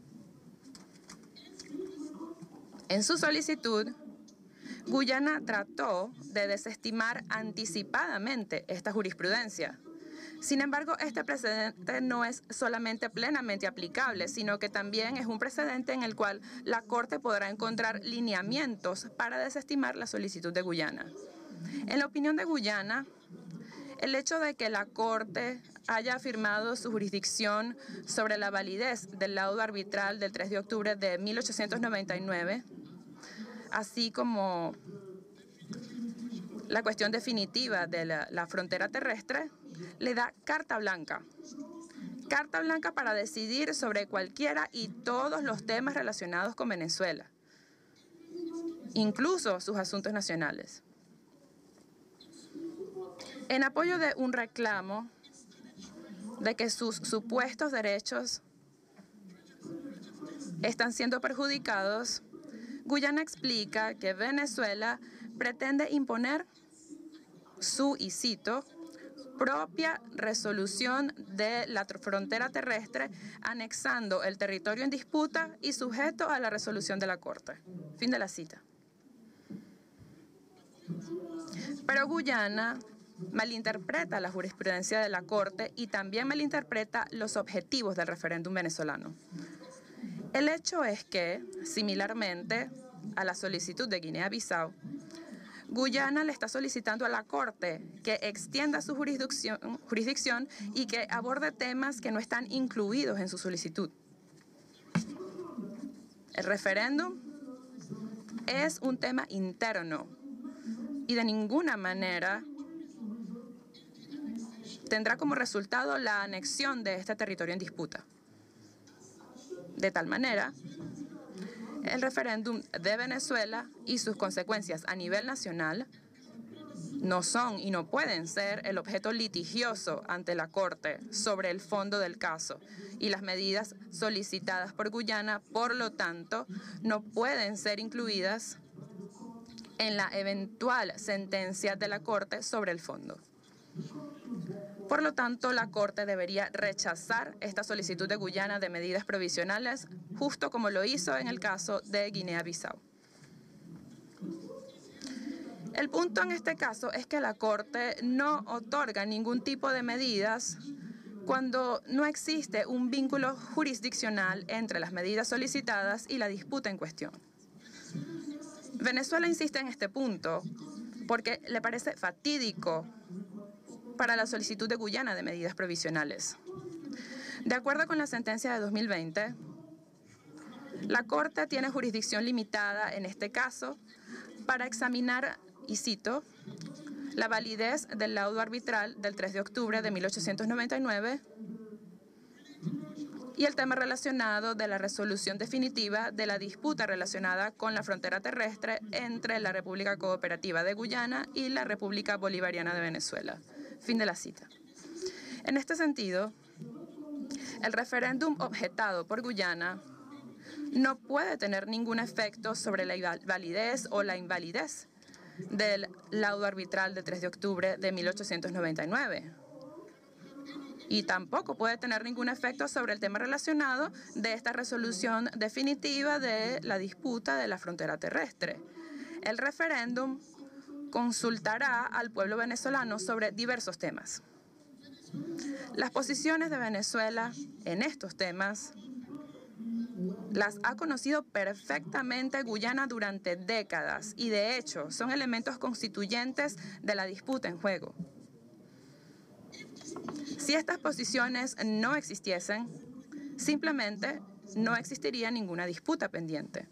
En su solicitud, Guyana trató de desestimar anticipadamente esta jurisprudencia. Sin embargo, este precedente no es solamente plenamente aplicable, sino que también es un precedente en el cual la Corte podrá encontrar lineamientos para desestimar la solicitud de Guyana. En la opinión de Guyana, el hecho de que la Corte haya afirmado su jurisdicción sobre la validez del laudo arbitral del tres de octubre de mil ochocientos noventa y nueve, así como la cuestión definitiva de la, la frontera terrestre, le da carta blanca. Carta blanca para decidir sobre cualquiera y todos los temas relacionados con Venezuela, incluso sus asuntos nacionales. En apoyo de un reclamo de que sus supuestos derechos están siendo perjudicados, Guyana explica que Venezuela pretende imponer su, y cito, propia resolución de la frontera terrestre, anexando el territorio en disputa y sujeto a la resolución de la Corte. Fin de la cita. Pero Guyana malinterpreta la jurisprudencia de la Corte y también malinterpreta los objetivos del referéndum venezolano. El hecho es que, similarmente a la solicitud de Guinea-Bissau, Guyana le está solicitando a la Corte que extienda su jurisdicción, jurisdicción y que aborde temas que no están incluidos en su solicitud. El referéndum es un tema interno y de ninguna manera tendrá como resultado la anexión de este territorio en disputa. De tal manera, el referéndum de Venezuela y sus consecuencias a nivel nacional no son y no pueden ser el objeto litigioso ante la Corte sobre el fondo del caso, y las medidas solicitadas por Guyana, por lo tanto, no pueden ser incluidas en la eventual sentencia de la Corte sobre el fondo. Por lo tanto, la Corte debería rechazar esta solicitud de Guyana de medidas provisionales, justo como lo hizo en el caso de Guinea-Bissau. El punto en este caso es que la Corte no otorga ningún tipo de medidas cuando no existe un vínculo jurisdiccional entre las medidas solicitadas y la disputa en cuestión. Venezuela insiste en este punto porque le parece fatídico para la solicitud de Guyana de medidas provisionales. De acuerdo con la sentencia de dos mil veinte, la Corte tiene jurisdicción limitada en este caso para examinar, y cito, la validez del laudo arbitral del tres de octubre de mil ochocientos noventa y nueve y el tema relacionado de la resolución definitiva de la disputa relacionada con la frontera terrestre entre la República Cooperativa de Guyana y la República Bolivariana de Venezuela. Fin de la cita. En este sentido, el referéndum objetado por Guyana no puede tener ningún efecto sobre la validez o la invalidez del laudo arbitral del tres de octubre de mil ochocientos noventa y nueve. Y tampoco puede tener ningún efecto sobre el tema relacionado de esta resolución definitiva de la disputa de la frontera terrestre. El referéndum consultará al pueblo venezolano sobre diversos temas. Las posiciones de Venezuela en estos temas las ha conocido perfectamente Guyana durante décadas y, de hecho, son elementos constituyentes de la disputa en juego. Si estas posiciones no existiesen, simplemente no existiría ninguna disputa pendiente.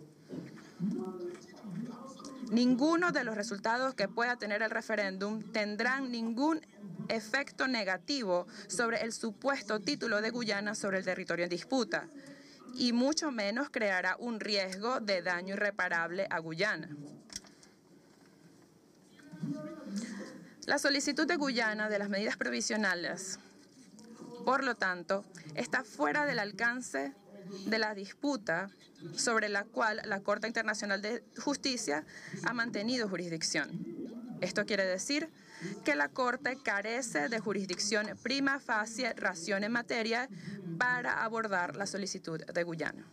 Ninguno de los resultados que pueda tener el referéndum tendrán ningún efecto negativo sobre el supuesto título de Guyana sobre el territorio en disputa, y mucho menos creará un riesgo de daño irreparable a Guyana. La solicitud de Guyana de las medidas provisionales, por lo tanto, está fuera del alcance de la disputa sobre la cual la Corte Internacional de Justicia ha mantenido jurisdicción. Esto quiere decir que la Corte carece de jurisdicción prima facie ratione materia para abordar la solicitud de Guyana.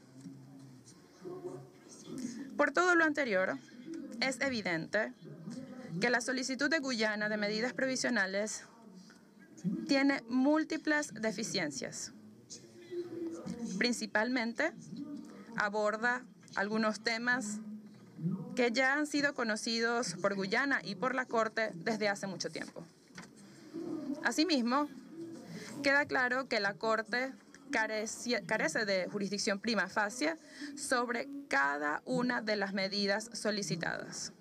Por todo lo anterior, es evidente que la solicitud de Guyana de medidas provisionales tiene múltiples deficiencias. Principalmente, aborda algunos temas que ya han sido conocidos por Guyana y por la Corte desde hace mucho tiempo. Asimismo, queda claro que la Corte carece, carece de jurisdicción prima facie sobre cada una de las medidas solicitadas.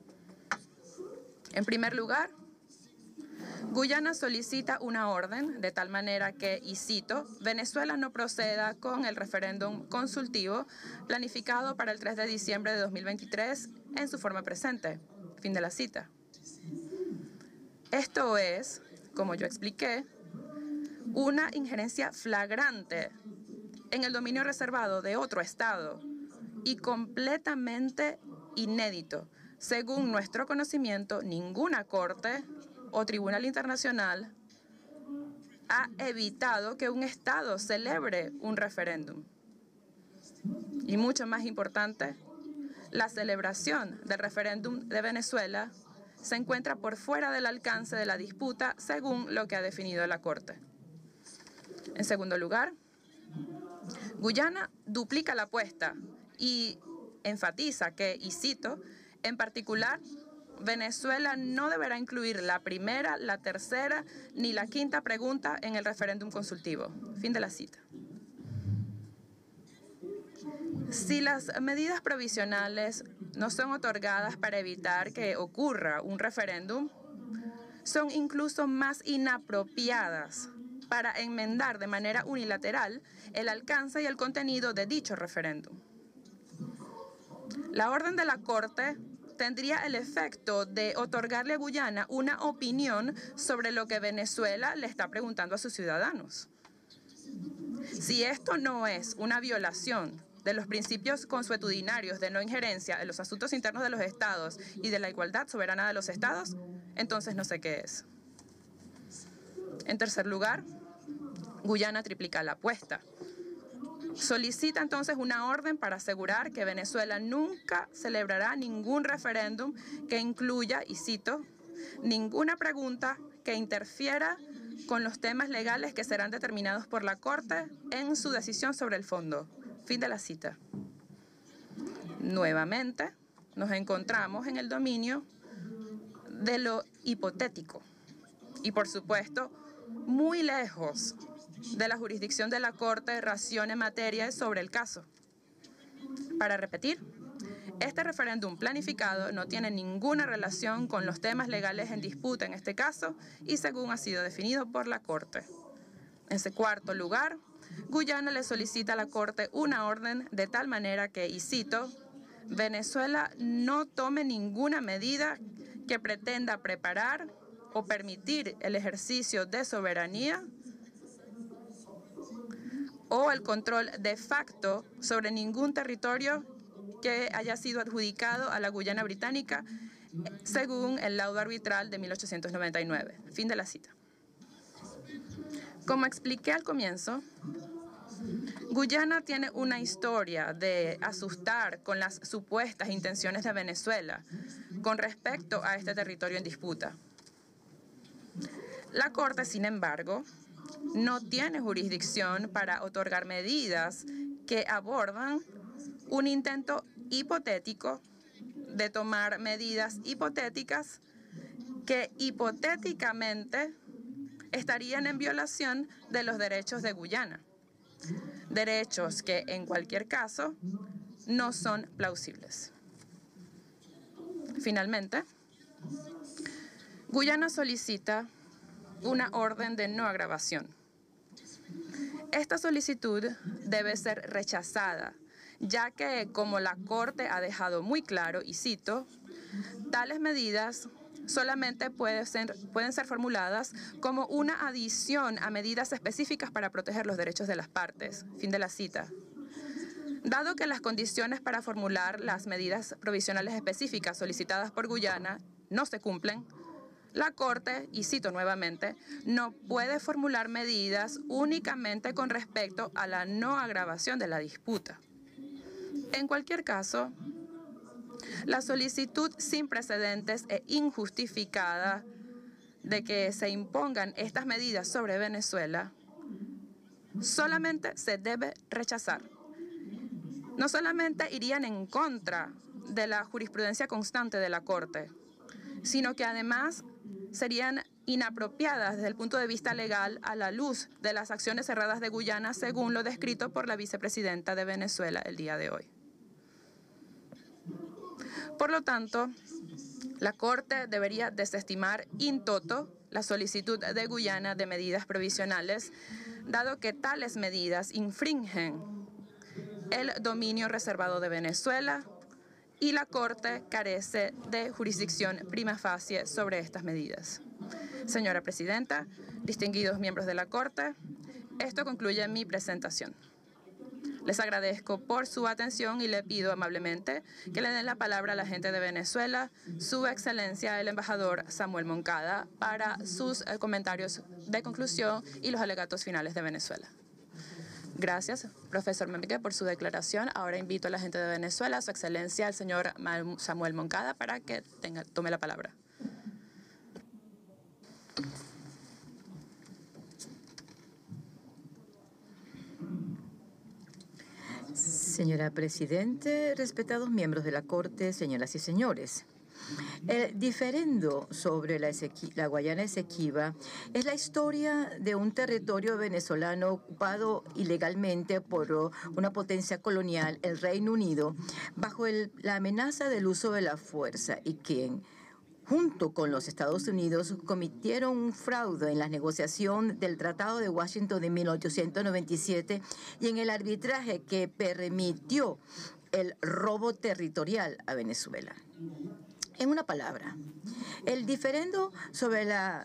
En primer lugar, Guyana solicita una orden de tal manera que, y cito, Venezuela no proceda con el referéndum consultivo planificado para el tres de diciembre de dos mil veintitrés en su forma presente. Fin de la cita. Esto es, como yo expliqué, una injerencia flagrante en el dominio reservado de otro Estado y completamente inédito. Según nuestro conocimiento, ninguna Corte o Tribunal Internacional ha evitado que un Estado celebre un referéndum. Y mucho más importante, la celebración del referéndum de Venezuela se encuentra por fuera del alcance de la disputa según lo que ha definido la Corte. En segundo lugar, Guyana duplica la apuesta y enfatiza que, y cito, en particular, Venezuela no deberá incluir la primera, la tercera ni la quinta pregunta en el referéndum consultivo. Fin de la cita. Si las medidas provisionales no son otorgadas para evitar que ocurra un referéndum, son incluso más inapropiadas para enmendar de manera unilateral el alcance y el contenido de dicho referéndum. La orden de la Corte tendría el efecto de otorgarle a Guyana una opinión sobre lo que Venezuela le está preguntando a sus ciudadanos. Si esto no es una violación de los principios consuetudinarios de no injerencia en los asuntos internos de los estados y de la igualdad soberana de los estados, entonces no sé qué es. En tercer lugar, Guyana triplica la apuesta. Solicita entonces una orden para asegurar que Venezuela nunca celebrará ningún referéndum que incluya, y cito, ninguna pregunta que interfiera con los temas legales que serán determinados por la Corte en su decisión sobre el fondo. Fin de la cita. Nuevamente, nos encontramos en el dominio de lo hipotético y, por supuesto, muy lejos de la jurisdicción de la Corte racione materia sobre el caso. Para repetir, este referéndum planificado no tiene ninguna relación con los temas legales en disputa en este caso y según ha sido definido por la Corte. En cuarto lugar, Guyana le solicita a la Corte una orden de tal manera que, y cito, Venezuela no tome ninguna medida que pretenda preparar o permitir el ejercicio de soberanía o el control de facto sobre ningún territorio que haya sido adjudicado a la Guyana británica según el laudo arbitral de mil ochocientos noventa y nueve. Fin de la cita. Como expliqué al comienzo, Guyana tiene una historia de asustar con las supuestas intenciones de Venezuela con respecto a este territorio en disputa. La Corte, sin embargo, no tiene jurisdicción para otorgar medidas que abordan un intento hipotético de tomar medidas hipotéticas que hipotéticamente estarían en violación de los derechos de Guyana, derechos que en cualquier caso no son plausibles. Finalmente, Guyana solicita una orden de no agravación. Esta solicitud debe ser rechazada, ya que, como la Corte ha dejado muy claro, y cito, tales medidas solamente pueden ser, pueden ser formuladas como una adición a medidas específicas para proteger los derechos de las partes. Fin de la cita. Dado que las condiciones para formular las medidas provisionales específicas solicitadas por Guyana no se cumplen, la Corte, y cito nuevamente, no puede formular medidas únicamente con respecto a la no agravación de la disputa. En cualquier caso, la solicitud sin precedentes e injustificada de que se impongan estas medidas sobre Venezuela solamente se debe rechazar. No solamente irían en contra de la jurisprudencia constante de la Corte, sino que además serían inapropiadas desde el punto de vista legal a la luz de las acciones cerradas de Guyana, según lo descrito por la vicepresidenta de Venezuela el día de hoy. Por lo tanto, la Corte debería desestimar in toto la solicitud de Guyana de medidas provisionales, dado que tales medidas infringen el dominio reservado de Venezuela y la Corte carece de jurisdicción prima facie sobre estas medidas. Señora Presidenta, distinguidos miembros de la Corte, esto concluye mi presentación. Les agradezco por su atención y le pido amablemente que le den la palabra a la gente de Venezuela, su excelencia el embajador Samuel Moncada, para sus eh, comentarios de conclusión y los alegatos finales de Venezuela. Gracias, profesor Memeke, por su declaración. Ahora invito a la gente de Venezuela, su excelencia el señor Samuel Moncada, para que tenga, tome la palabra. Señora Presidente, respetados miembros de la Corte, señoras y señores. El diferendo sobre la, la Guayana Esequiba es la historia de un territorio venezolano ocupado ilegalmente por una potencia colonial, el Reino Unido, bajo el, la amenaza del uso de la fuerza y quien, junto con los Estados Unidos, cometieron un fraude en la negociación del Tratado de Washington de mil ochocientos noventa y siete y en el arbitraje que permitió el robo territorial a Venezuela. En una palabra, el diferendo sobre la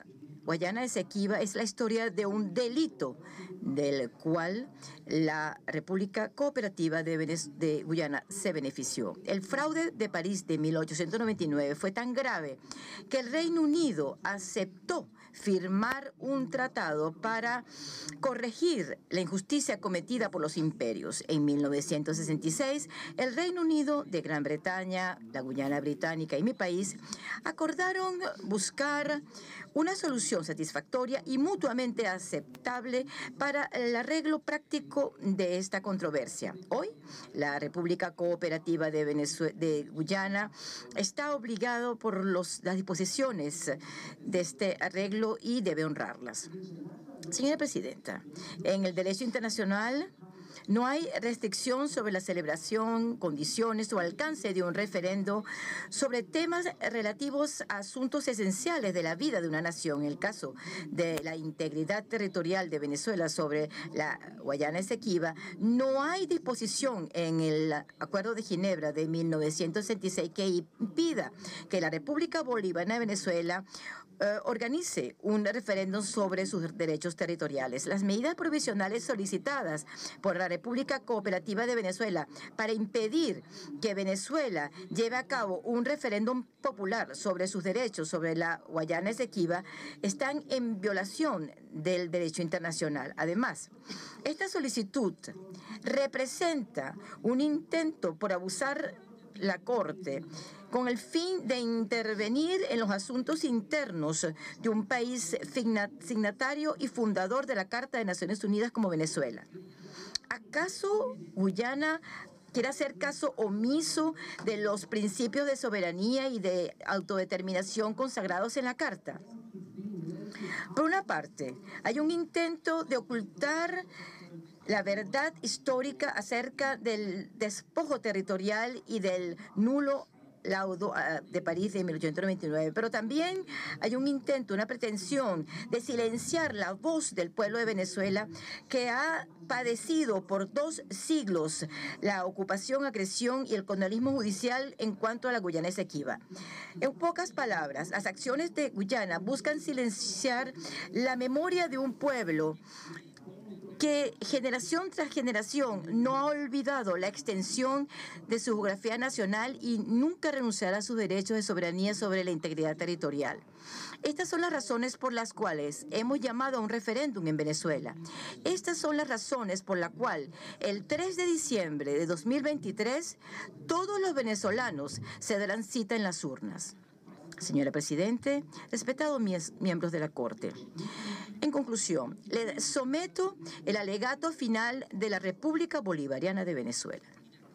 Guayana Esequiba es la historia de un delito del cual la República Cooperativa de, de Guyana se benefició. El fraude de París de mil ochocientos noventa y nueve fue tan grave que el Reino Unido aceptó firmar un tratado para corregir la injusticia cometida por los imperios. En mil novecientos sesenta y seis, el Reino Unido de Gran Bretaña, la Guyana Británica y mi país acordaron buscar una solución satisfactoria y mutuamente aceptable para el arreglo práctico de esta controversia. Hoy, la República Cooperativa de, Venezue- de Guyana está obligado por los, las disposiciones de este arreglo y debe honrarlas. Señora Presidenta, en el derecho internacional no hay restricción sobre la celebración, condiciones o alcance de un referendo sobre temas relativos a asuntos esenciales de la vida de una nación. En el caso de la integridad territorial de Venezuela sobre la Guayana Esequiba, no hay disposición en el Acuerdo de Ginebra de mil novecientos sesenta y seis que impida que la República Bolivariana de Venezuela Uh, organice un referéndum sobre sus derechos territoriales. Las medidas provisionales solicitadas por la República Cooperativa de Venezuela para impedir que Venezuela lleve a cabo un referéndum popular sobre sus derechos sobre la Guayana Esequiba están en violación del derecho internacional. Además, esta solicitud representa un intento por abusar la Corte con el fin de intervenir en los asuntos internos de un país signatario y fundador de la Carta de Naciones Unidas como Venezuela. ¿Acaso Guyana quiere hacer caso omiso de los principios de soberanía y de autodeterminación consagrados en la Carta? Por una parte, hay un intento de ocultar la verdad histórica acerca del despojo territorial y del nulo laudo de París de mil ochocientos noventa y nueve, pero también hay un intento, una pretensión de silenciar la voz del pueblo de Venezuela que ha padecido por dos siglos la ocupación, agresión y el colonialismo judicial en cuanto a la Guyana Esequiba. En pocas palabras, las acciones de Guyana buscan silenciar la memoria de un pueblo que generación tras generación no ha olvidado la extensión de su geografía nacional y nunca renunciará a sus derechos de soberanía sobre la integridad territorial. Estas son las razones por las cuales hemos llamado a un referéndum en Venezuela. Estas son las razones por las cuales el tres de diciembre de dos mil veintitrés todos los venezolanos se darán cita en las urnas. Señora Presidente, respetados miembros de la Corte, en conclusión, le someto el alegato final de la República Bolivariana de Venezuela.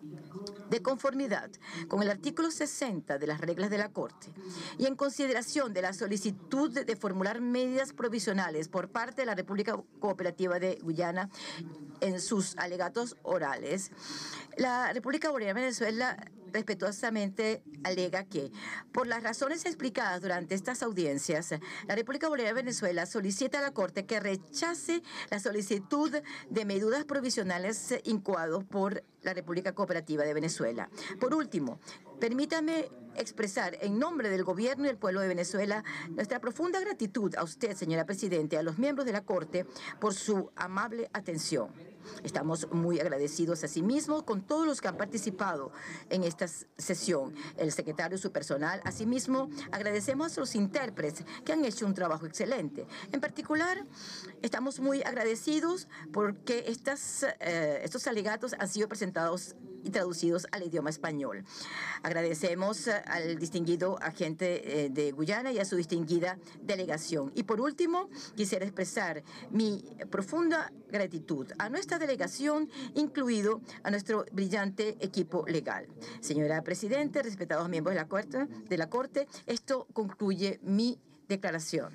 De conformidad con el artículo sesenta de las reglas de la Corte y en consideración de la solicitud de formular medidas provisionales por parte de la República Cooperativa de Guyana en sus alegatos orales, la República Bolivariana de Venezuela respetuosamente alega que, por las razones explicadas durante estas audiencias, la República Bolivariana de Venezuela solicita a la Corte que rechace la solicitud de medidas provisionales incoados por la República Cooperativa de Venezuela. Por último, permítame expresar en nombre del Gobierno y del pueblo de Venezuela nuestra profunda gratitud a usted, señora Presidenta, y a los miembros de la Corte por su amable atención. Estamos muy agradecidos asimismo con todos los que han participado en esta sesión, el secretario y su personal. Asimismo, agradecemos a los intérpretes que han hecho un trabajo excelente. En particular, estamos muy agradecidos porque estas, eh, estos alegatos han sido presentados y traducidos al idioma español. Agradecemos al distinguido agente eh, de Guyana y a su distinguida delegación. Y por último, quisiera expresar mi profunda gratitud a nuestra delegación, incluido a nuestro brillante equipo legal. Señora Presidenta, respetados miembros de la Corte, de la Corte, esto concluye mi declaración.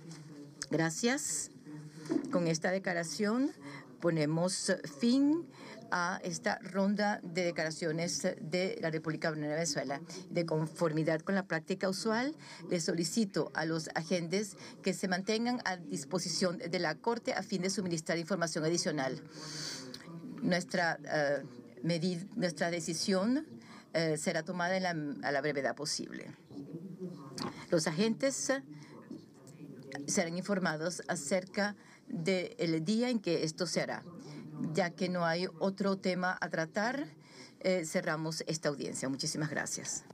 Gracias. Con esta declaración ponemos fin a esta ronda de declaraciones de la República Bolivariana de Venezuela. De conformidad con la práctica usual, les solicito a los agentes que se mantengan a disposición de la Corte a fin de suministrar información adicional. Nuestra, uh, medida, nuestra decisión uh, será tomada en la, a la brevedad posible. Los agentes serán informados acerca del día en que esto se hará. Ya que no hay otro tema a tratar, eh, cerramos esta audiencia. Muchísimas gracias.